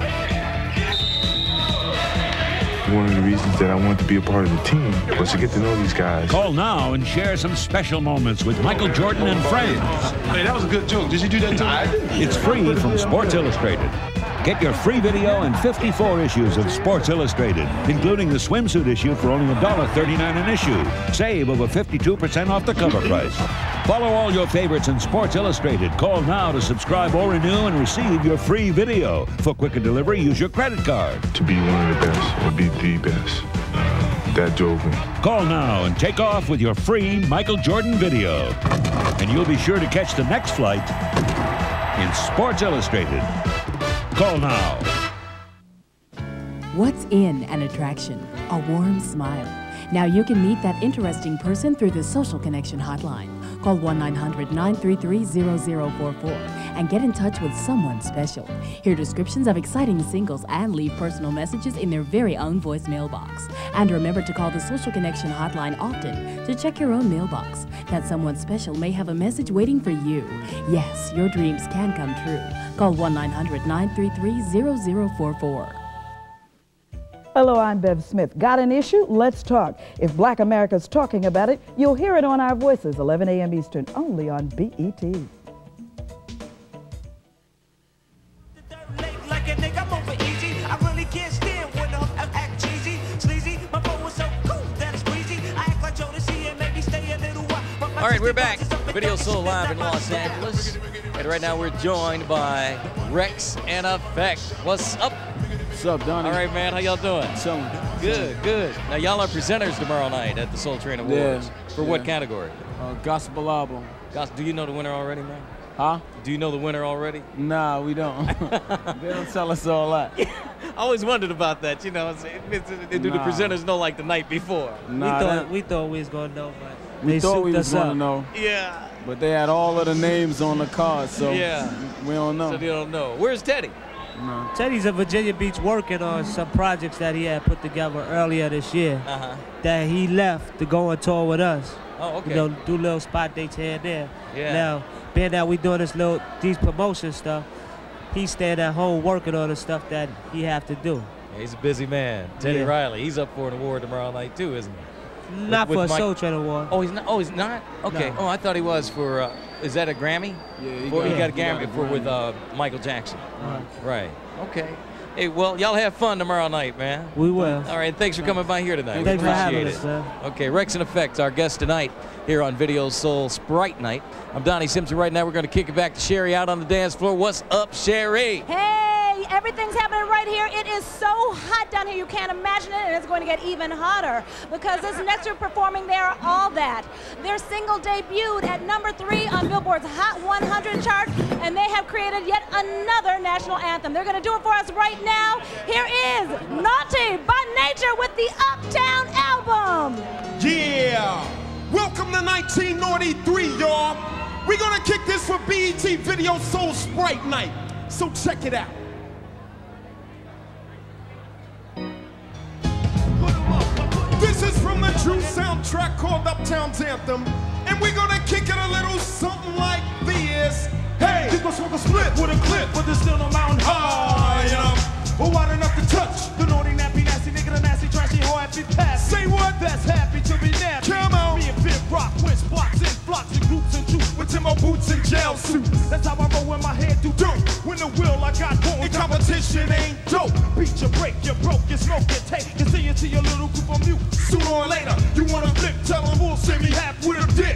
One of the reasons that I wanted to be a part of the team was to get to know these guys. Call now and share some special moments with Michael Jordan and friends. Hey, that was a good joke. Did you do that too? I did. It's free from Sports Illustrated. Get your free video and fifty-four issues of Sports Illustrated, including the swimsuit issue for only one dollar thirty-nine an issue. Save over fifty-two percent off the cover price. Follow all your favorites in Sports Illustrated. Call now to subscribe or renew and receive your free video. For quicker delivery, use your credit card. To be one of the best, or be the best, that drove me. Call now and take off with your free Michael Jordan video. And you'll be sure to catch the next flight in Sports Illustrated. Call now. What's in an attraction? A warm smile. Now you can meet that interesting person through the Social Connection hotline. Call one nine hundred nine three three zero zero four four and get in touch with someone special. Hear descriptions of exciting singles and leave personal messages in their very own voicemail box. And remember to call the Social Connection hotline often to check your own mailbox. That someone special may have a message waiting for you. Yes, your dreams can come true. Call one nine hundred nine three three zero zero four four. Hello, I'm Bev Smith. Got an issue? Let's talk. If Black America's talking about it, you'll hear it on Our Voices, eleven a m Eastern, only on B E T. All right, we're back. Video Soul Live in Los Angeles. And right now we're joined by Rex and Effect. What's up? What's up, Donnie? All right, man. How y'all doing? Chilling. Good, good. Now, y'all are presenters tomorrow night at the Soul Train Awards. Yeah, For yeah. what category? Uh, gospel album. Gospel. Do you know the winner already, man? Huh? Do you know the winner already? Nah, we don't. They don't tell us all that. I always wondered about that. You know, it's, it's, it's, do Nah. the presenters know like the night before? Nah, we thought that- we thought we was gonna know, but We they thought souped we was us going to up. know. Yeah. But they had all of the names on the card, so Yeah. we don't know. So they don't know. Where's Teddy? No. Teddy's in Virginia Beach working on some projects that he had put together earlier this year. Uh-huh. That he left to go on tour with us. Oh, okay. You know, do little spot dates here and there. Yeah. Now, being that we doing this little these promotion stuff, he's staying at home working on the stuff that he have to do. Yeah, he's a busy man. Teddy Yeah. Riley. He's up for an award tomorrow night too, isn't he? Not With- for with a Mike- Soul Train Award. Oh, he's not. Oh, he's not. Okay. No. Oh, I thought he was for. Uh, is that a Grammy? Yeah, he For- got- he got a he got Grammy a for with Grammy. uh, Michael Jackson. Uh-huh. Right. Okay. Hey, well, y'all have fun tomorrow night, man. We will. All right. Thanks for coming by here tonight. Thanks we for appreciate having it. us, man. Okay, Rex and Effects, our guest tonight here on Video Soul Sprite Night. I'm Donnie Simpson. Right now, we're going to kick it back to Sherry out on the dance floor. What's up, Sherry? Hey, everything's happening right here. It is so hot down here, you can't imagine it, and it's going to get even hotter because this next group performing, they are All That. Their single debuted at number three on Billboard's Hot one hundred chart, and they have created yet another national anthem. They're going to do it for us right now. Here is Naughty by Nature with the Uptown album. Yeah! Welcome to nineteen ninety-three, y'all. We're gonna kick this for B E T Video Soul Sprite Night. So check it out. This is from the Drew soundtrack called Uptown's Anthem. And we're gonna kick it a little something like this. Hey, you gon' smoke a split with a clip, but there's still no mountain high enough. Or wide enough to touch the naughty, nappy, nasty, nigga, the nasty, trashy, whole happy pass. Say what? That's happy to be nappy. Come on. Me and Fit Rock, West blocks and flocks and groups and troops with Timbo boots and jail suits. That's how I roll when my head do dope. When the will I got one, the competition ain't dope. Beat you, break you, broke you, smoke you, take you, see you to your little group of mute. Sooner or later, you wanna flip, tell them we'll send me half with a dip.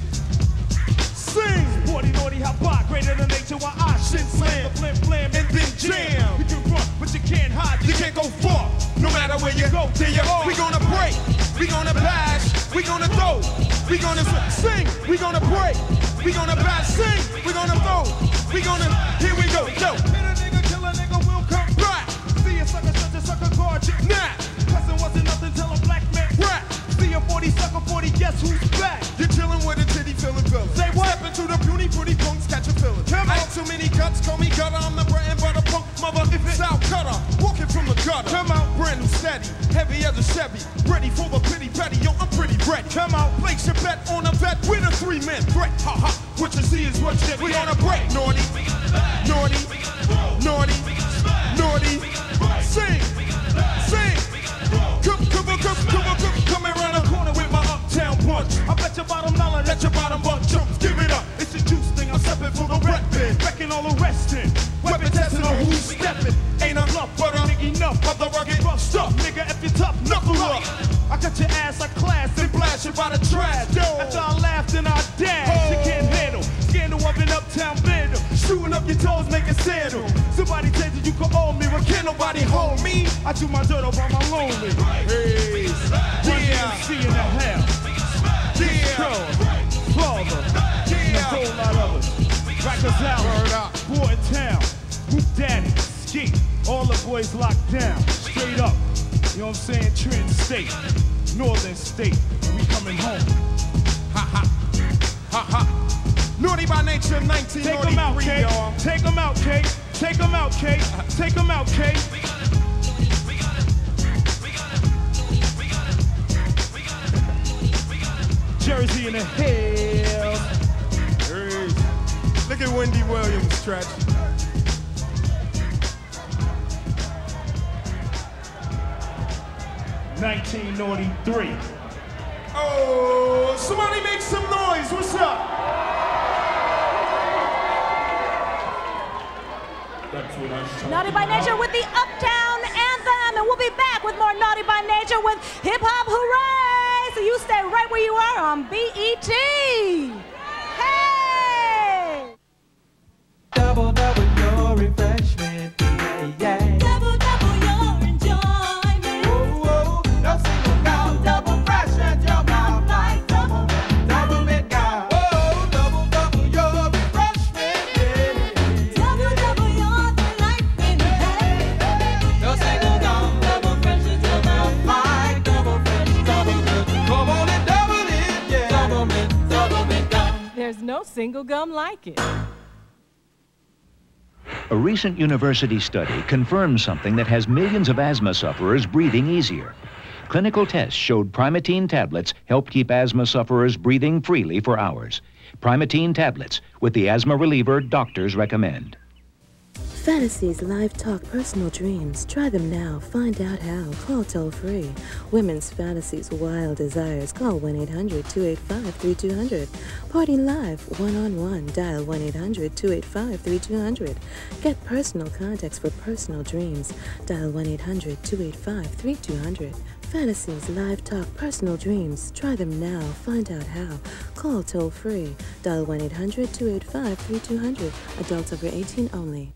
Sing! Sporty, naughty, how by, greater than nature, while I shit slam, flim, flam, and then jam. You can run, but you can't hide, you can't go far. No matter where you go, there you are. We gonna break, we gonna bash, we gonna throw, we gonna sing, we gonna break, we gonna bash, sing, we gonna throw, we gonna, here we go, yo. Hit a nigga, kill a nigga, we'll come back. See a sucker, such a sucker, guard you. Nah, cussing wasn't nothing till a black man rap. See a forty, sucker forty, guess who's back? You're chilling with a titty feeling villain. Say what? Step into the beauty, pretty punks, catch a feeling. Come on. I have too many guts, call me gutter, I'm the bread and butter punk, mother, if it's out cutter, walking from the gutter. Come out, brand new steady, heavy as a Chevy, ready for the pity petty, yo, I'm pretty ready. Come out, place your bet on a vet with a three-man threat, ha ha, what you see is what you get. We on a break, naughty, naughty, naughty, naughty, sing, sing, come, come, come, come, come, come, come around the corner with my uptown punch. I bet your bottom dollar, let your bottom buck jumps, give it up, it's a juice thing, I'm stepping for the rep bin, wrecking all the resting, weapon testing on who's stepping, ain't enough but a nigga enough of the rugged rough stuff, nigga if you tough, knuckle up, I cut your ass like class and blast you by the trash, after I laughed and I danced, you can't handle, scandal of an uptown vandal, shooting up your toes, making sandal, somebody said that you could own me, but can't nobody hold me, I do my dirt over my lonely, hey, yeah, see in the hell, yeah, Florida, and a whole lot of us, Rikers Island, Boy Town, Whoop Daddy, Ski, all the boys locked down, straight up, you know what I'm saying, Trend-State, Northern State, we coming home, ha ha, ha ha. Naughty by nature, nineteen Take 'em out, ninety-three, Kate. y'all. Take 'em out, Kate. Take 'em out, Kate. Take 'em out, Kate. Jersey in the hills. Hey. Look at Wendy Williams stretch. nineteen ninety-three. Oh, somebody make some noise. What's up? Naughty by Nature with the Uptown Anthem, and we'll be back with more Naughty by Nature with Hip Hop Hooray! So you stay right where you are on B E T. Hey! Double, double your refreshment. Yeah, yeah. Double, double your enjoyment. Whoa, whoa. No single count. Double fresh at your mouth like double mint. Double mint guy. Whoa, double, double your refreshment. Yeah. Double, double your delightment. Hey. No single count. Double fresh at your mouth like double fresh. Double mint. Come on and double it. Yeah. Double mint. Double mint gum. There's no single gum like it. A recent university study confirms something that has millions of asthma sufferers breathing easier. Clinical tests showed Primatene tablets help keep asthma sufferers breathing freely for hours. Primatene tablets, with the asthma reliever doctors recommend. Fantasies, live talk, personal dreams. Try them now. Find out how. Call toll free. Women's fantasies, wild desires. Call one eight hundred two eight five three two zero zero. Party live, one on one. Dial one eight hundred two eight five three two zero zero. Get personal contacts for personal dreams. Dial one eight hundred two eight five three two zero zero. Fantasies, live talk, personal dreams. Try them now. Find out how. Call toll free. Dial one eight hundred two eight five three two zero zero. Adults over eighteen only.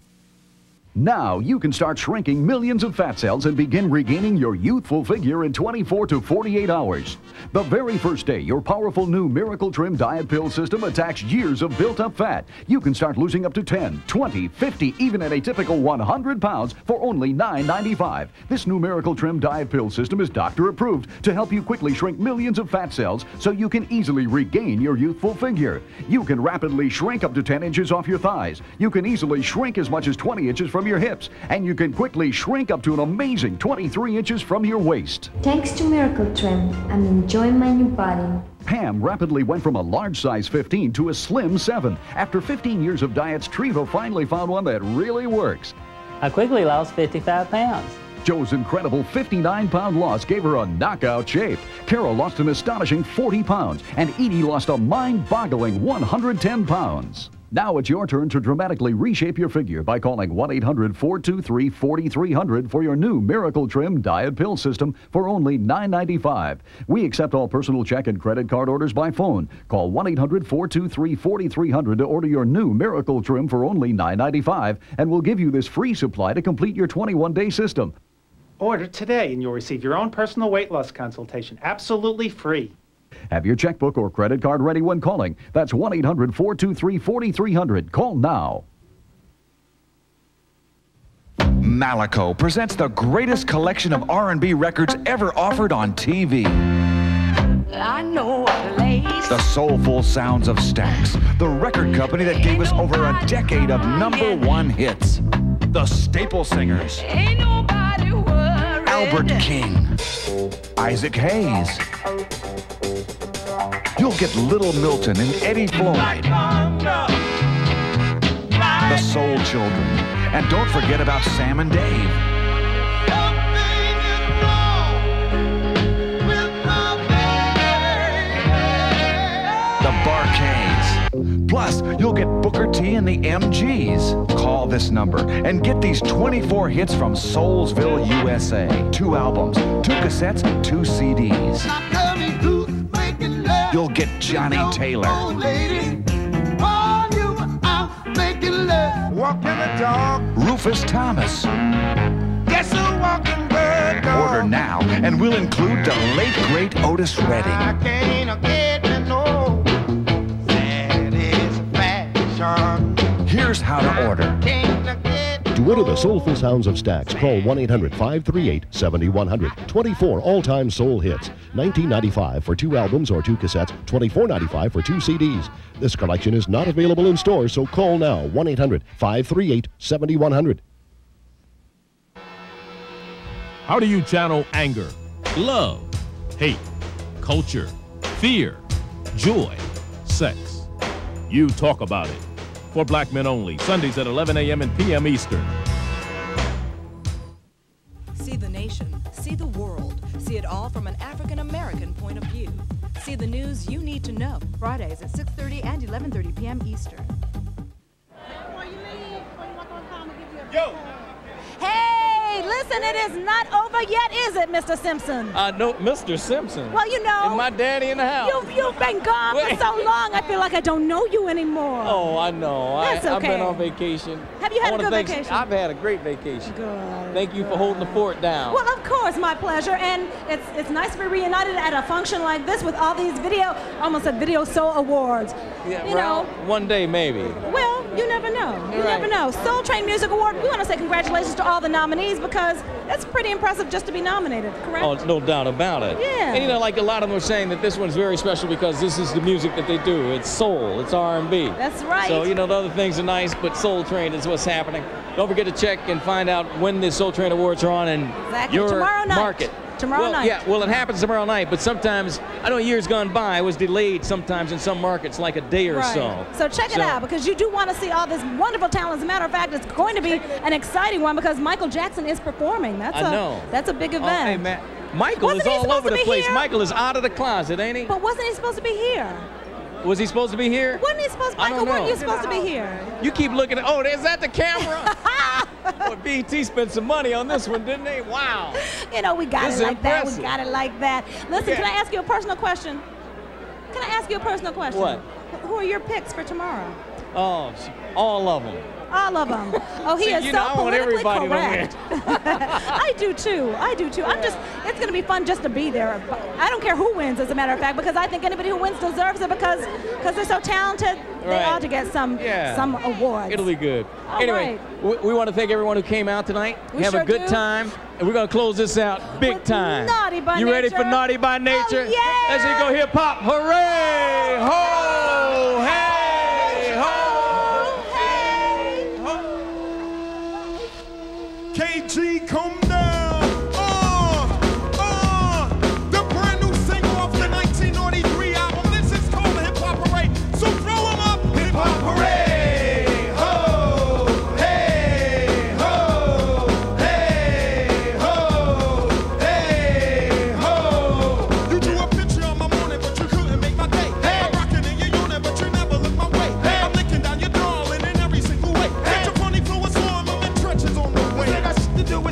Now you can start shrinking millions of fat cells and begin regaining your youthful figure in twenty-four to forty-eight hours. The very first day your powerful new Miracle Trim diet pill system attacks years of built-up fat, you can start losing up to ten, twenty, fifty, even at a typical one hundred pounds for only nine ninety-five. This new Miracle Trim diet pill system is doctor approved to help you quickly shrink millions of fat cells so you can easily regain your youthful figure. You can rapidly shrink up to ten inches off your thighs. You can easily shrink as much as twenty inches from your hips, and you can quickly shrink up to an amazing twenty-three inches from your waist. Thanks to Miracle Trim, I'm enjoying my new body. Pam rapidly went from a large size fifteen to a slim seven. After fifteen years of diets, Treva finally found one that really works. I quickly lost fifty-five pounds. Joe's incredible fifty-nine pound loss gave her a knockout shape. Carol lost an astonishing forty pounds, and Edie lost a mind-boggling one hundred ten pounds. Now it's your turn to dramatically reshape your figure by calling one eight hundred four two three four three zero zero for your new Miracle Trim diet pill system for only nine ninety-five. We accept all personal check and credit card orders by phone. Call one eight hundred four two three four three zero zero to order your new Miracle Trim for only nine ninety-five, and we'll give you this free supply to complete your twenty-one day system. Order today and you'll receive your own personal weight loss consultation, absolutely free. Have your checkbook or credit card ready when calling. That's one eight hundred four two three four three zero zero. Call now. Malaco presents the greatest collection of R and B records ever offered on T V. I know a place. The soulful sounds of Stax, the record company that gave us over a decade of number one hits. The Staple Singers. Ain't nobody worried. Albert King. Isaac Hayes. You'll get Little Milton and Eddie Floyd. The Soul Children. And don't forget about Sam and Dave. The Bar-Kays. Plus, you'll get Booker T and the M Gs. Call this number and get these twenty-four hits from Soulsville, U S A. Two albums, two cassettes, two C Ds. You'll get Johnny Taylor. Rufus Thomas. Guess who walking bird dog? Order now, and we'll include the late great Otis Redding. I can't get to know that is fashion. Here's how to order. To enter the soulful sounds of Stax, call one eight hundred, five three eight, seven one zero zero. twenty-four all-time soul hits. nineteen ninety-five for two albums or two cassettes. twenty-four ninety-five for two C Ds. This collection is not available in stores, so call now. one eight hundred, five three eight, seven one zero zero. How do you channel anger, love, hate, culture, fear, joy, sex? You talk about it. For black men only, Sundays at eleven a m and p m Eastern. See the nation, see the world, see it all from an African-American point of view. See the news you need to know. Fridays at six thirty and eleven thirty p m Eastern. Yo! Hey, listen, it is not over yet, is it, Mister Simpson? Uh, no, Mister Simpson. Well, you know. And my daddy in the house. You've, you've been gone for so long, I feel like I don't know you anymore. Oh, I know. That's I, okay. I've been on vacation. Have you had I a wanna good thank- vacation? I've had a great vacation. Good. Thank you for holding the fort down. Well, of course, my pleasure, and it's it's nice to be reunited at a function like this with all these video, almost a Video Soul Awards. Yeah, you well, know, one day maybe. well, you never know. You You're never right. know. Soul Train Music Award, we want to say congratulations to all the nominees because it's pretty impressive just to be nominated, correct? Oh, no doubt about it. Yeah. And you know, like a lot of them were saying that this one's very special because this is the music that they do. It's soul, it's R and B. That's right. So, you know, the other things are nice, but Soul Train is what's happening. Don't forget to check and find out when the Soul Train Awards are on in Exactly. your Tomorrow night. market. Tomorrow well, night. Yeah, well, it happens tomorrow night, but sometimes, I know years gone by, it was delayed sometimes in some markets, like a day or Right. so. So check it So- out because you do want to see all this wonderful talent. As a matter of fact, it's going to be an exciting one because Michael Jackson is performing. That's I a know. that's a big Oh, event. hey, man. Michael Wasn't is he all supposed over to the be place. here? Michael is out of the closet, ain't he? But wasn't he supposed to be here? Was he supposed to be here? Wasn't he supposed? I Michael, don't weren't know. you supposed to be here? You keep looking at, oh, is that the camera? Boy, B E T spent some money on this one, didn't they? Wow. You know, we got This it is like that. impressive. We got it like that. Listen, Yeah. can I ask you a personal question? Can I ask you a personal question? What? Who are your picks for tomorrow? Oh, sh- all of them. All of them. Oh, he See, is you so know, I want politically everybody to correct. I do too. I do too. I'm just. It's going to be fun just to be there. I don't care who wins, as a matter of fact, because I think anybody who wins deserves it because because they're so talented. They Right. ought to get some Yeah. some awards. It'll be good. All anyway, we, we want to thank everyone who came out tonight. We Have sure a good do. time. And we're going to close this out big time. Naughty by You ready for Nature. Naughty by Nature? Oh, yeah. Let's just go hip hop. Hooray! Ho! Hey! Ho! K G, come down. Uh, uh, the brand new single off the nineteen ninety-three album. This is called the Hip Hop Parade. So throw 'em up. Hip Hop Parade. Ho, hey, ho, hey, ho, hey, ho. You drew a picture of my morning, but you couldn't make my day. I'm rocking in your unit, but you never look my way. I'm licking down your darling in every single way. Get your funny fluid swarm, I'm in trenches on the way.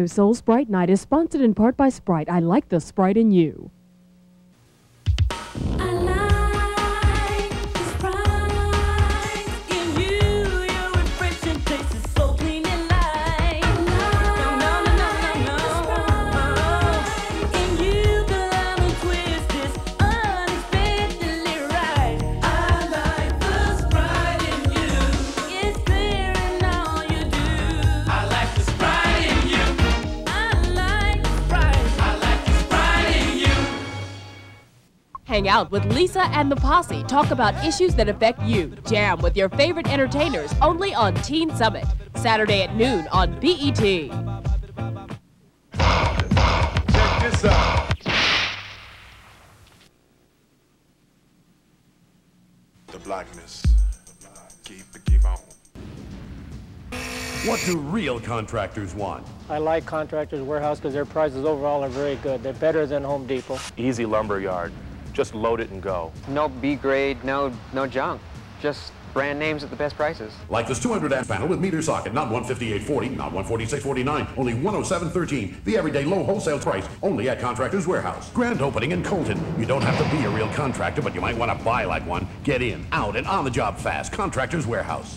Video Soul Sprite Night is sponsored in part by Sprite. I like the Sprite in you. Hang out with Lisa and the Posse. Talk about issues that affect you. Jam with your favorite entertainers only on Teen Summit. Saturday at noon on B E T. Check this out. The blackness. Keep it, keep on. What do real contractors want? I like Contractors Warehouse because their prices overall are very good. They're better than Home Depot. Easy lumber yard. Just load it and go. No B grade, no no junk. Just brand names at the best prices. Like this two hundred amp panel with meter socket, not one fifty-eight forty, not one forty-six forty-nine, only one oh seven thirteen. The everyday low wholesale price, only at Contractors Warehouse. Grand opening in Colton. You don't have to be a real contractor, but you might want to buy like one. Get in, out, and on the job fast. Contractors Warehouse.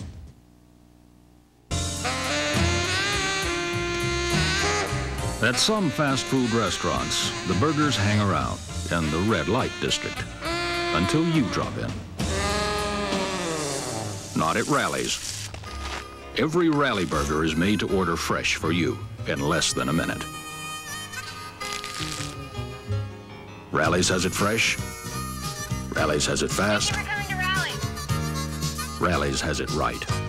At some fast food restaurants, the burgers hang around in the red light district until you drop in. Not at Rally's. Every Rally burger is made to order fresh for you in less than a minute. Rally's has it fresh. Rally's has it fast. Rally's has it right.